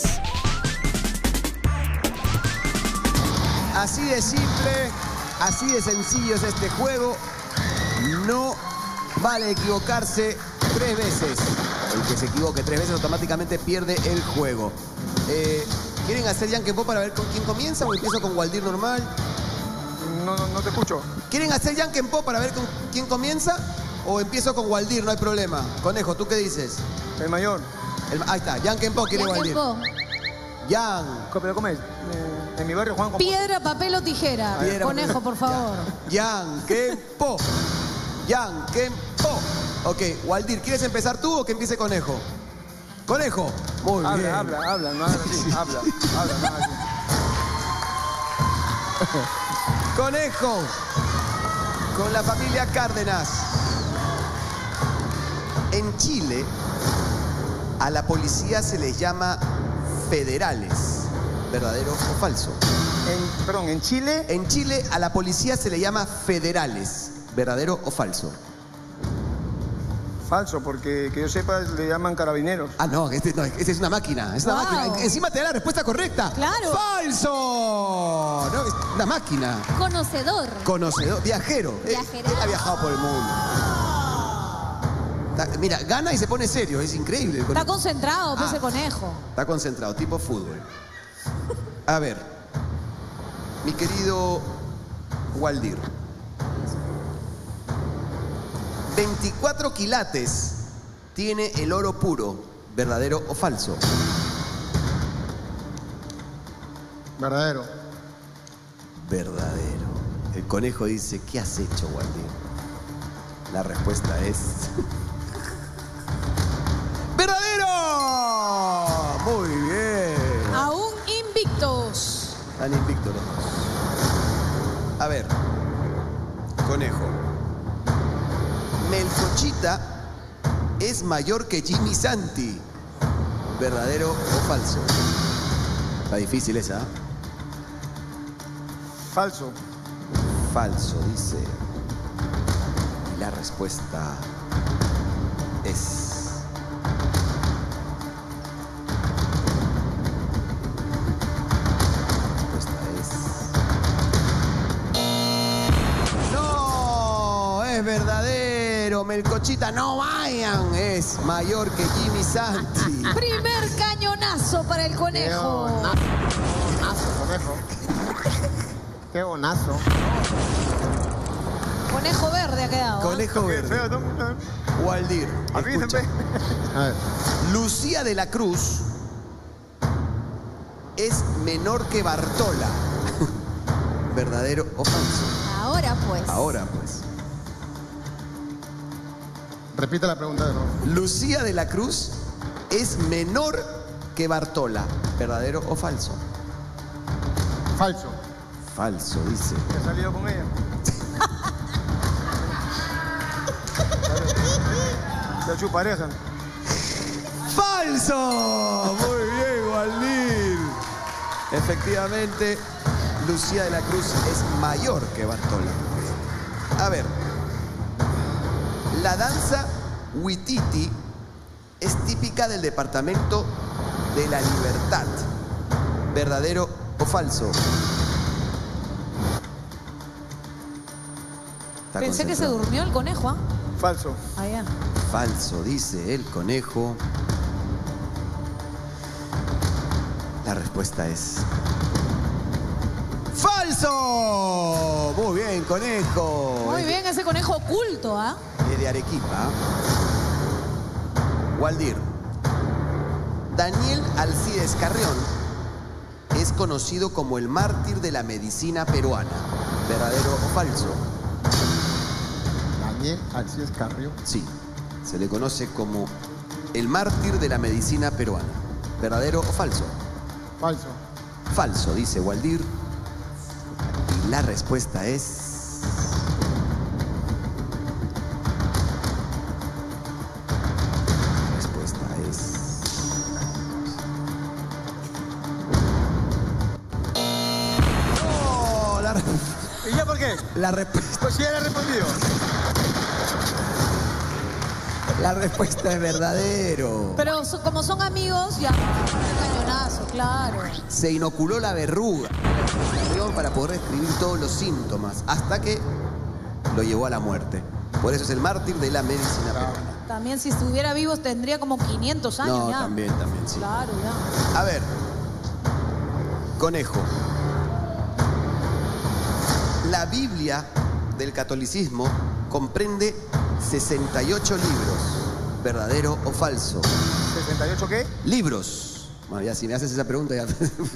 Así de simple, así de sencillo es este juego. No vale equivocarse tres veces. El que se equivoque tres veces automáticamente pierde el juego. Eh, ¿Quieren hacer Yankenpo para ver con quién comienza o empiezo con Waldir normal? No, no, no te escucho. ¿Quieren hacer Yankenpo para ver con quién comienza o empiezo con Waldir? No hay problema. Conejo, ¿tú qué dices? El mayor. El, ahí está, Yankenpo quiere Waldir. Yan. ¿Pero cómo es? Eh, en mi barrio Juan... Piedra, papel o tijera. Piedra, Conejo, papel. por favor. Yankenpo. Yankenpo. Ok, Waldir, ¿quieres empezar tú o que empiece Conejo? Conejo. Muy habla, bien. Habla, habla, habla, no hagas así. Habla, habla, no hagas así. Conejo. Con la familia Cárdenas. En Chile, a la policía se les llama federales. ¿Verdadero o falso? En, perdón, ¿en Chile? En Chile, a la policía se le llama federales. ¿Verdadero o falso? Falso, porque que yo sepa le llaman carabineros. Ah, no, este, no, este es una máquina. Es una Wow. máquina. Encima te da la respuesta correcta. Claro. ¡Falso! No, es una máquina. Conocedor. Conocedor, viajero. Viajero. Él ha viajado por el mundo. Está- mira, gana y se pone serio. Es increíble. el Está conejo. concentrado, pues, Ah. ese conejo. Está concentrado, tipo fútbol. A ver, mi querido Waldir. veinticuatro quilates tiene el oro puro. ¿Verdadero o falso? Verdadero. Verdadero. El conejo dice, ¿qué has hecho, Waldir? La respuesta es... ¡verdadero! Muy bien. Aún invictos. Están invictos los dos. A ver, conejo. Melcochita es mayor que Jimmy Santi. ¿Verdadero o falso? Está difícil esa. ¿eh? Falso. Falso, dice. Y la respuesta es... La respuesta es... ¡No! Es verdadero. Melcochita, no vayan. Es mayor que Jimmy Santi. Primer cañonazo para el conejo. Bonazo, conejo. Qué bonazo. Conejo verde ha quedado. ¿eh? Conejo verde. Waldir. Escucha. A ver. Lucía de la Cruz es menor que Bartola. ¿Verdadero o falso? Ahora pues. Ahora pues. Repita la pregunta de nuevo. Lucía de la Cruz es menor que Bartola. ¿Verdadero o falso? Falso. Falso, dice. ¿He salido con ella? Chachu pareja. ¡Falso! Muy bien, Waldir. Efectivamente, Lucía de la Cruz es mayor que Bartola. A ver, la danza Huititi es típica del departamento de La Libertad. ¿Verdadero o falso? Está Pensé que se concentrado. durmió el conejo, ¿ah? Falso. Allá. Falso, dice el conejo. La respuesta es... ¡falso! Muy bien, conejo. Muy bien, ese conejo oculto, ¿ah? Es de Arequipa. Waldir. Daniel Alcides Carrión es conocido como el mártir de la medicina peruana. ¿Verdadero o falso? Daniel Alcides Carrión. Sí, se le conoce como el mártir de la medicina peruana. ¿Verdadero o falso? Falso. Falso, dice Waldir. Y la respuesta es... La respuesta es... ¡Oh! La, re- ¿Y ya por qué? la respuesta... Pues sí, ya le he respondido. La respuesta es verdadero. Pero so- como son amigos, ya. Cañonazo, claro. Se inoculó la verruga para poder describir todos los síntomas hasta que lo llevó a la muerte. Por eso es el mártir de la medicina peruana. También si estuviera vivo tendría como quinientos años No, ya. también, también, sí. Claro, ya. A ver, conejo. La Biblia del catolicismo comprende sesenta y ocho libros. ¿Verdadero o falso? ¿sesenta y ocho qué? Libros. Bueno, ya si me haces esa pregunta ya...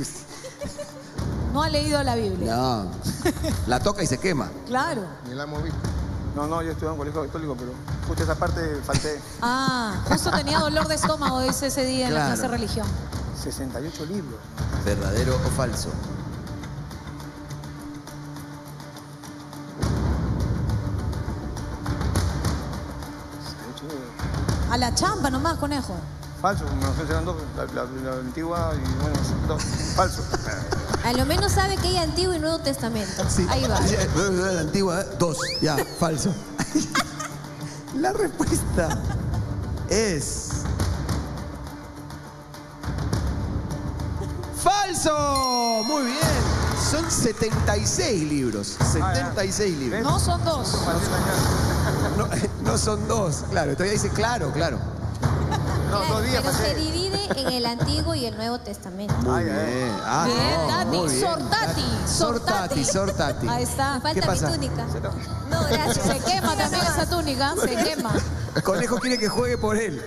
No ha leído la Biblia. No. La toca y se quema. Claro. Ni la hemos visto. No, no, yo estudié en un colegio católico, pero justo esa parte falté. Ah, justo tenía dolor de estómago ese, ese día en la Claro. clase de religión. sesenta y ocho libros. ¿Verdadero o falso? A la champa nomás, conejo. Falso, me ofrecieron dos, la, la, la antigua y bueno, dos. Falso. A lo menos sabe que hay Antiguo y Nuevo Testamento. Ahí va. La antigua, dos. Ya, falso. La respuesta es... ¡falso! Muy bien. Son setenta y seis libros. setenta y seis libros. No son dos. No, no son dos. Claro, todavía dice claro, claro. No, Claro, dos días pero se pasé. divide en el Antiguo y el Nuevo Testamento. Muy bien. Ah, Bien, no, Tati. muy bien. Sortati. Sortati, sortati. Ahí está. Me falta ¿Qué pasa? mi túnica. No, gracias. Se quema también esa túnica. Se quema. El conejo quiere que juegue por él.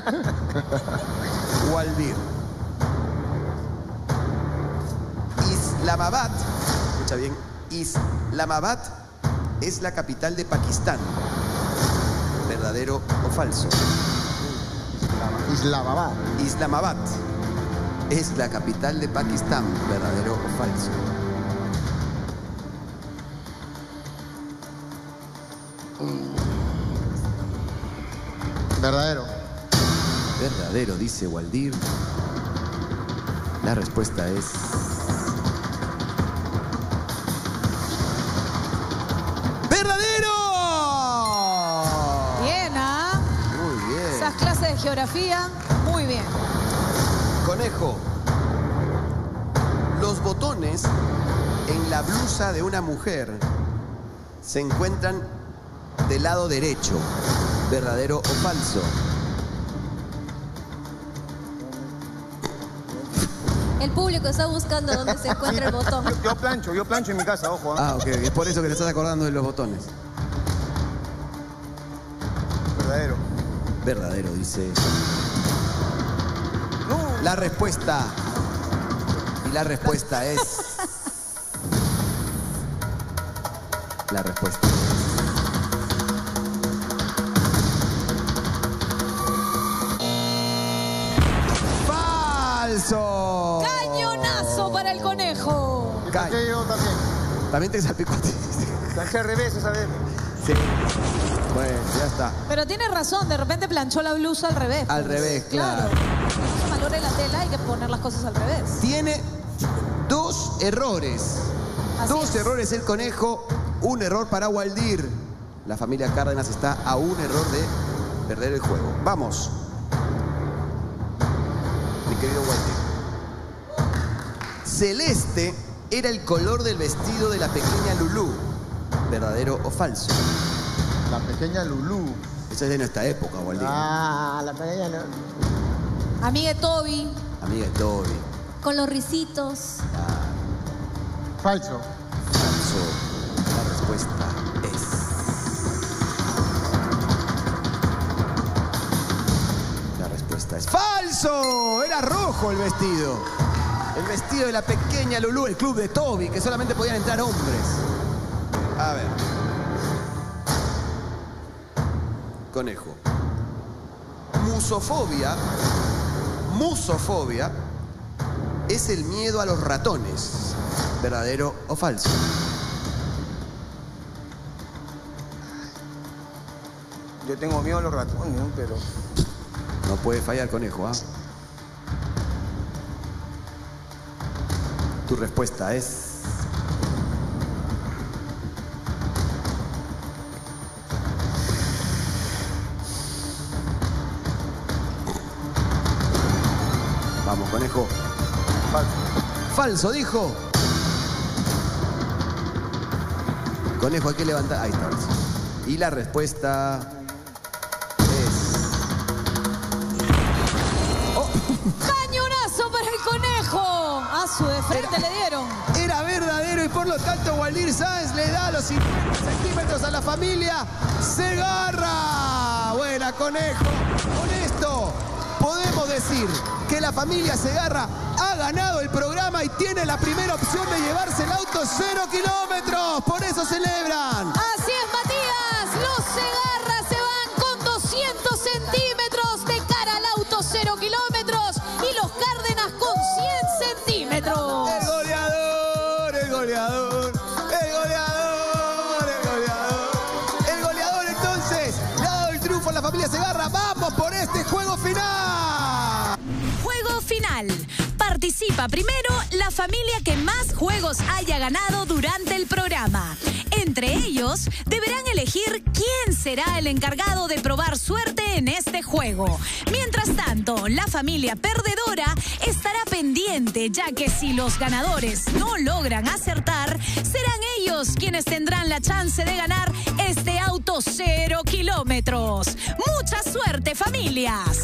Waldir. Islamabad, escucha bien, Islamabad es la capital de Pakistán. ¿Verdadero o falso? Islamabad. Islamabad es la capital de Pakistán. ¿Verdadero o falso? Verdadero. Verdadero, dice Waldir. La respuesta es... ¡verdadero! Bien, ¿ah? Muy bien. Esas clases de geografía, muy bien. Conejo. Los botones en la blusa de una mujer se encuentran del lado derecho. ¿Verdadero o falso? El público está buscando dónde se encuentra el botón. Yo, yo plancho, yo plancho en mi casa, ojo. ¿eh? Ah, ok. Es por eso que te estás acordando de los botones. Verdadero. Verdadero, dice. No. La respuesta. Y la respuesta es... La respuesta es... ¡falso! Cañonazo para el conejo. Y planché yo también. También te salpicó a ti. Planché al revés esa vez. Sí. Bueno, ya está. Pero tiene razón, de repente planchó la blusa al revés. Al pues. revés, claro. No se valore la tela, hay que poner las cosas al revés. Tiene dos errores. Así dos es. errores el conejo, un error para Waldir. La familia Cárdenas está a un error de perder el juego. Vamos. Mi querido Waldir. Celeste era el color del vestido de la pequeña Lulú. ¿Verdadero o falso? La pequeña Lulú. Esa es de nuestra época, Waldir. Ah, la pequeña Lulú. Amiga de Toby. Amiga de Toby. Con los risitos. Falso. Falso. La respuesta es... La respuesta es falso. Era rojo el vestido. El vestido de la pequeña Lulú, el club de Toby, que solamente podían entrar hombres. A ver. Conejo. Musofobia. Musofobia es el miedo a los ratones. ¿Verdadero o falso? Yo tengo miedo a los ratones, ¿no? Pero... No puede fallar, conejo, ¿ah? Tu respuesta es... Vamos, conejo. Falso. Falso, dijo. Conejo, hay que levantar. Ahí está. Y la respuesta es... Oh. ¡Cañonazo para el conejo! A su de frente le dieron. Era verdadero y por lo tanto Waldir Sáenz le da los cincuenta centímetros a la familia Segarra. Buena, conejo. Con esto podemos decir que la familia Segarra ha ganado el programa y tiene la primera opción de llevarse el auto cero kilómetros. Por eso celebran. Así es, Matías. Los Segarra se van con doscientos centímetros de cara al auto cero kilómetros y los Cárdenas con cien centímetros. El goleador, el goleador, el goleador, el goleador. El goleador entonces le ha dado el triunfo a la familia Segarra. Vamos por este juego final. Juego final. Participa primero la familia que más juegos haya ganado durante el programa. Entre ellos, deberán elegir quién será el encargado de probar suerte en este juego. Mientras tanto, la familia perdedora estará pendiente, ya que si los ganadores no logran acertar, serán ellos quienes tendrán la chance de ganar este auto cero kilómetros. ¡Mucha suerte, familias!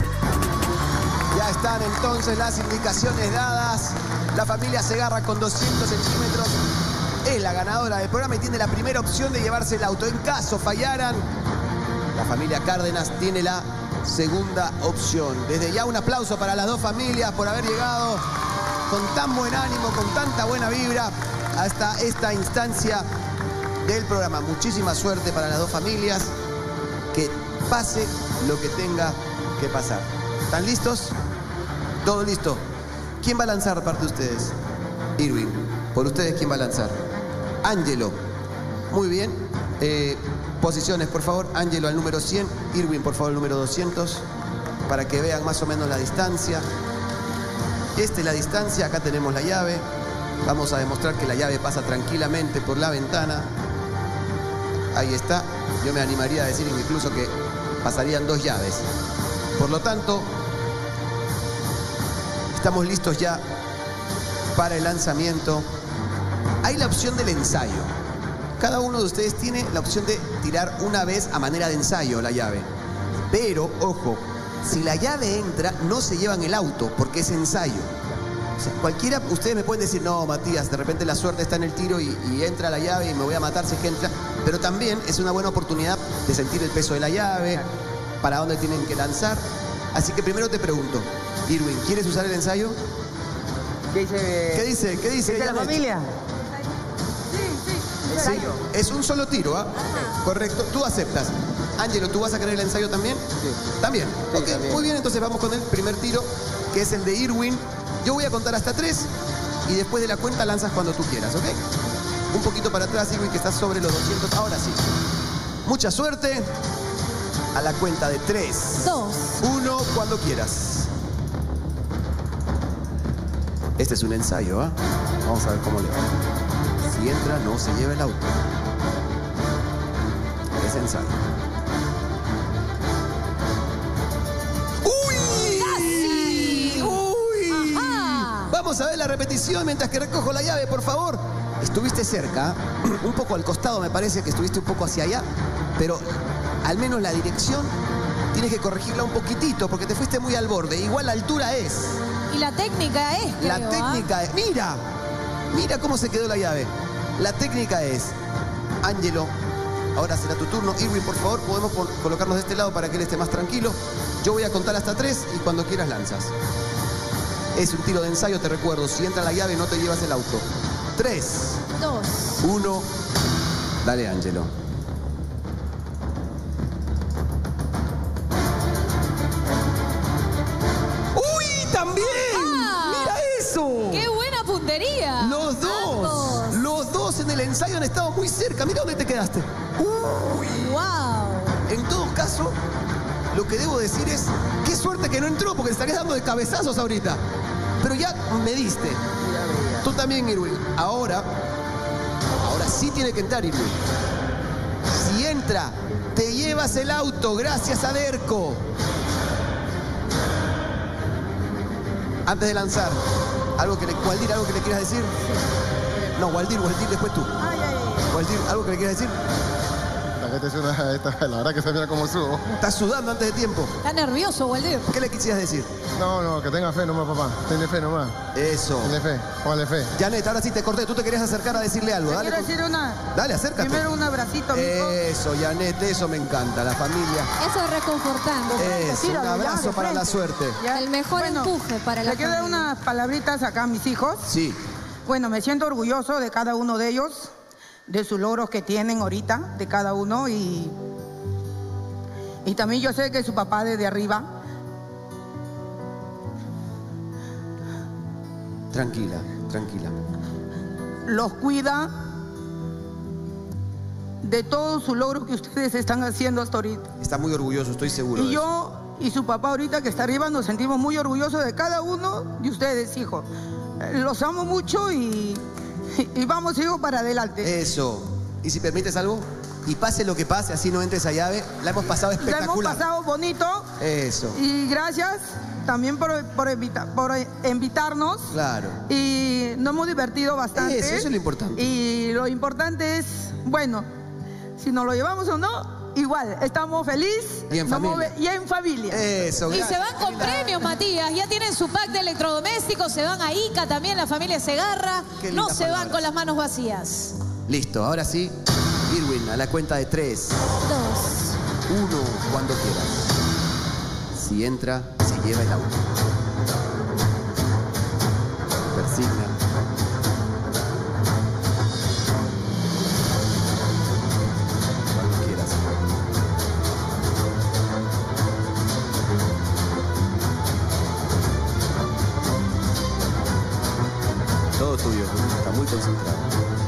Ya están entonces las indicaciones dadas. La familia Segarra con doscientos centímetros es la ganadora del programa y tiene la primera opción de llevarse el auto. En caso fallaran, la familia Cárdenas tiene la segunda opción. Desde ya un aplauso para las dos familias por haber llegado con tan buen ánimo, con tanta buena vibra hasta esta instancia del programa. Muchísima suerte para las dos familias. Que pase lo que tenga que pasar. ¿Están listos? ¿Todo listo? ¿Quién va a lanzar aparte de ustedes? Irwin. Por ustedes, ¿quién va a lanzar? Ángelo. Muy bien. Eh, posiciones, por favor. Ángelo al número cien. Irwin, por favor, al número doscientos. Para que vean más o menos la distancia. Esta es la distancia. Acá tenemos la llave. Vamos a demostrar que la llave pasa tranquilamente por la ventana. Ahí está. Yo me animaría a decir incluso que pasarían dos llaves. Por lo tanto, estamos listos ya para el lanzamiento. Hay la opción del ensayo. Cada uno de ustedes tiene la opción de tirar una vez a manera de ensayo la llave. Pero, ojo, si la llave entra, no se llevan el auto porque es ensayo. O sea, cualquiera, ustedes me pueden decir, no, Matías, de repente la suerte está en el tiro y, y entra la llave y me voy a matar si es que entra. Pero también es una buena oportunidad de sentir el peso de la llave, para dónde tienen que lanzar. Así que primero te pregunto, Irwin, ¿quieres usar el ensayo? ¿Qué dice? ¿Qué dice? ¿Qué dice? ¿Qué dice la familia? Sí, ensayo. Es un solo tiro, ¿ah? ¿eh? Correcto. Tú aceptas. Ángelo, ¿tú vas a querer el ensayo también? Sí. ¿También? Sí, ok, también. Muy bien, entonces vamos con el primer tiro, que es el de Irwin. Yo voy a contar hasta tres y después de la cuenta lanzas cuando tú quieras, ¿ok? Un poquito para atrás, Irwin, que estás sobre los doscientos. Ahora sí. Mucha suerte. A la cuenta de tres, dos, uno, cuando quieras. Este es un ensayo, ¿ah? ¿eh? Vamos a ver cómo le va. Si entra, no se lleva el auto. Es ensayo. ¡Uy! ¡Casi! ¡Uy! Ajá. Vamos a ver la repetición mientras que recojo la llave, por favor. Estuviste cerca, un poco al costado, me parece que estuviste un poco hacia allá, pero al menos la dirección tienes que corregirla un poquitito porque te fuiste muy al borde. Igual la altura es. Y la técnica es, creo, La técnica ¿ah? es. Mira, mira cómo se quedó la llave. La técnica es. Ángelo, ahora será tu turno. Irwin, por favor, podemos colocarnos de este lado para que él esté más tranquilo. Yo voy a contar hasta tres y cuando quieras lanzas. Es un tiro de ensayo, te recuerdo. Si entra la llave, no te llevas el auto. Tres, dos, uno. Dale, Ángelo. ¡Uy, también! Ah, ¡Mira eso! ¡Qué buena puntería! Los dos, Ambos. los dos en el ensayo han estado muy cerca. Mira dónde te quedaste. Uy. ¡Wow! En todo caso, lo que debo decir es, qué suerte que no entró, porque te estarías dando de cabezazos ahorita. Pero ya me diste. Tú también, Irwin. Ahora, ahora sí tiene que entrar, Irwin. Si entra, te llevas el auto, gracias a Derco. Antes de lanzar, algo que le, Waldir, algo que le quieras decir. No, Waldir, Waldir, después tú. Waldir, algo que le quieras decir. La gente es una, esta, la verdad que se mira como subo. Estás sudando antes de tiempo. Está nervioso, Waldir. ¿Qué le quisieras decir? No, no, que tenga fe nomás, papá. Tiene fe nomás. Eso. Tiene fe, póngale fe. Janet, ahora sí te corté. Tú te querías acercar a decirle algo. Te Dale, quiero con- decir una... Dale, acércate. Primero un abracito, amigo. Eso, Janet, eso me encanta. La familia. Eso es reconfortante. Eso, un tíralo, ya, abrazo de para la frente. suerte. Ya, El mejor bueno, empuje para la Le quiero dar familia. unas palabritas acá a mis hijos. Sí. Bueno, me siento orgulloso de cada uno de ellos, de sus logros que tienen ahorita, de cada uno. Y, y también yo sé que su papá desde arriba Tranquila, tranquila. los cuida de todos sus logros que ustedes están haciendo hasta ahorita. Está muy orgulloso, estoy seguro. Y de eso. yo y su papá ahorita que está arriba nos sentimos muy orgullosos de cada uno de ustedes, hijos. Eh, Los amo mucho y, y vamos, hijos, para adelante. Eso. ¿Y si permites algo? Y pase lo que pase, así no entres a llave. La hemos pasado La hemos espectacular. pasado bonito Eso. y gracias también por, por, invita- por invitarnos. Claro. Y nos hemos divertido bastante. Eso, eso es lo importante. Y lo importante es, bueno, si nos lo llevamos o no, igual, estamos felices. Y en nos familia. move- y en familia. Eso, Y gracias. se van con premios, Matías. Ya tienen su pack de electrodomésticos, se van a Ica también, la familia Segarra. Qué No lindas se van palabras. con las manos vacías. Listo, ahora sí. Irwin, a la cuenta de tres, Dos. uno, cuando quieras. Si entra, se lleva el auto. Persigna. Cuando quieras. Todo tuyo, está muy concentrado.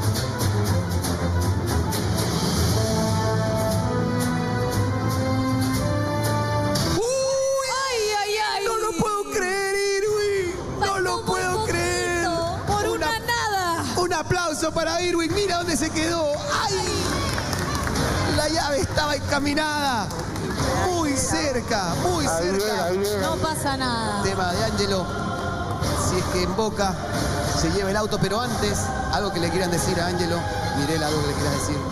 ¡Ay, ay, ay! No lo puedo creer, Irwin. No lo puedo creer. Por Una- una nada. Un aplauso para Irwin. Mira dónde se quedó. ¡Ay! La llave estaba encaminada. Muy cerca, muy cerca. No pasa nada. Tema de Ángelo. Si es que en Boca se lleva el auto, pero antes, algo que le quieran decir a Ángelo. Mirela, algo que le quieras decir.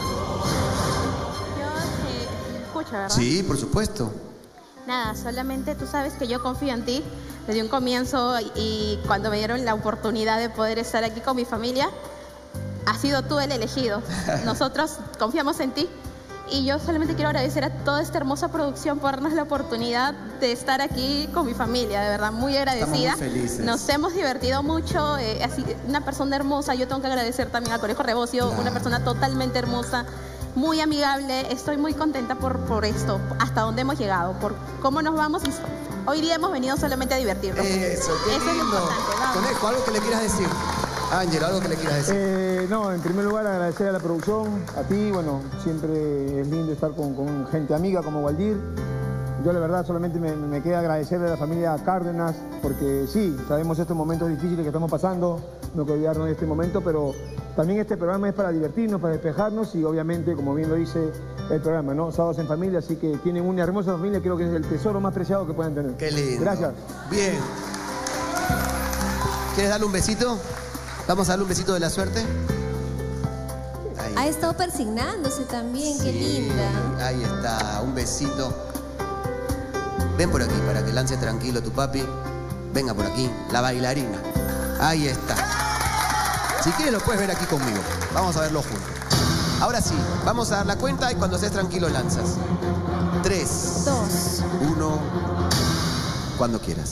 Yo te escucho, ¿verdad? Sí, por supuesto. Nada, solamente tú sabes que yo confío en ti desde un comienzo y, y cuando me dieron la oportunidad de poder estar aquí con mi familia, has sido tú el elegido. Nosotros confiamos en ti y yo solamente quiero agradecer a toda esta hermosa producción por darnos la oportunidad de estar aquí con mi familia, de verdad, muy agradecida. Estamos muy felices. Nos hemos divertido mucho, eh, así, una persona hermosa, yo tengo que agradecer también al Colegio Rebocio, Claro. una persona totalmente hermosa. Muy amigable, estoy muy contenta por, por esto, hasta donde hemos llegado, por cómo nos vamos y so- hoy día hemos venido solamente a divertirnos. Eso, qué Eso es lo lindo. importante, vamos. Conejo, algo que le quieras decir. Ángelo, algo que le quieras decir. Eh, no, en primer lugar agradecer a la producción, a ti, bueno, siempre es lindo estar con, con gente amiga como Waldir. Yo la verdad solamente me, me queda agradecerle a la familia Cárdenas, porque sí, sabemos estos momentos difíciles que estamos pasando, no hay que olvidarnos de este momento, pero también este programa es para divertirnos, para despejarnos y obviamente, como bien lo dice el programa, ¿no? Sábados en familia, así que tienen una hermosa familia, creo que es el tesoro más preciado que pueden tener. Qué lindo. Gracias. Bien. ¿Quieres darle un besito? Vamos a darle un besito de la suerte. Ahí. Ha estado persignándose también, Sí, qué linda. Ahí está, un besito. Ven por aquí para que lance tranquilo tu papi. Venga por aquí, la bailarina. Ahí está. Si quieres lo puedes ver aquí conmigo. Vamos a verlo juntos. Ahora sí, vamos a dar la cuenta y cuando estés tranquilo lanzas. Tres. Dos. Uno. Cuando quieras.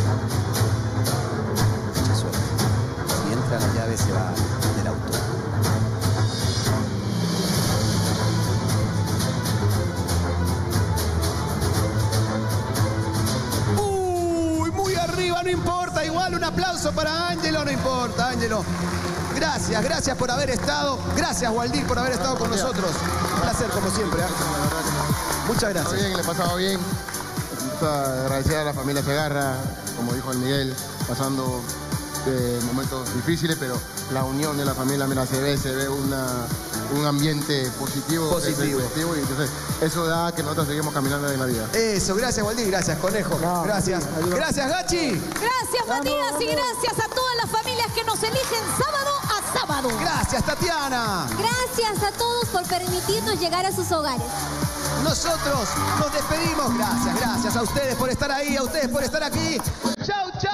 Mucha suerte. Si entra la llave se va del auto. No importa, igual un aplauso para Ángelo, no importa, Ángelo. Gracias, gracias por haber estado. Gracias, Waldir, por haber estado con nosotros. Un placer, como siempre. ¿eh? Muchas gracias. Bien, le he pasado bien. Agradecer a la familia Segarra, como dijo el Miguel, pasando eh, momentos difíciles, pero la unión de la familia, mira, se ve, se ve una, un ambiente positivo. Positivo. positivo. Y entonces, eso da que nosotros seguimos caminando en la vida. Eso, gracias, Waldir, gracias, Conejo. No, gracias. sí, Gracias, Gachi. Gracias, Matías, y gracias a todas las familias que nos eligen sábado a sábado. Gracias, Tatiana. Gracias a todos por permitirnos llegar a sus hogares. Nosotros nos despedimos. Gracias, gracias a ustedes por estar ahí, a ustedes por estar aquí. Chau, chau.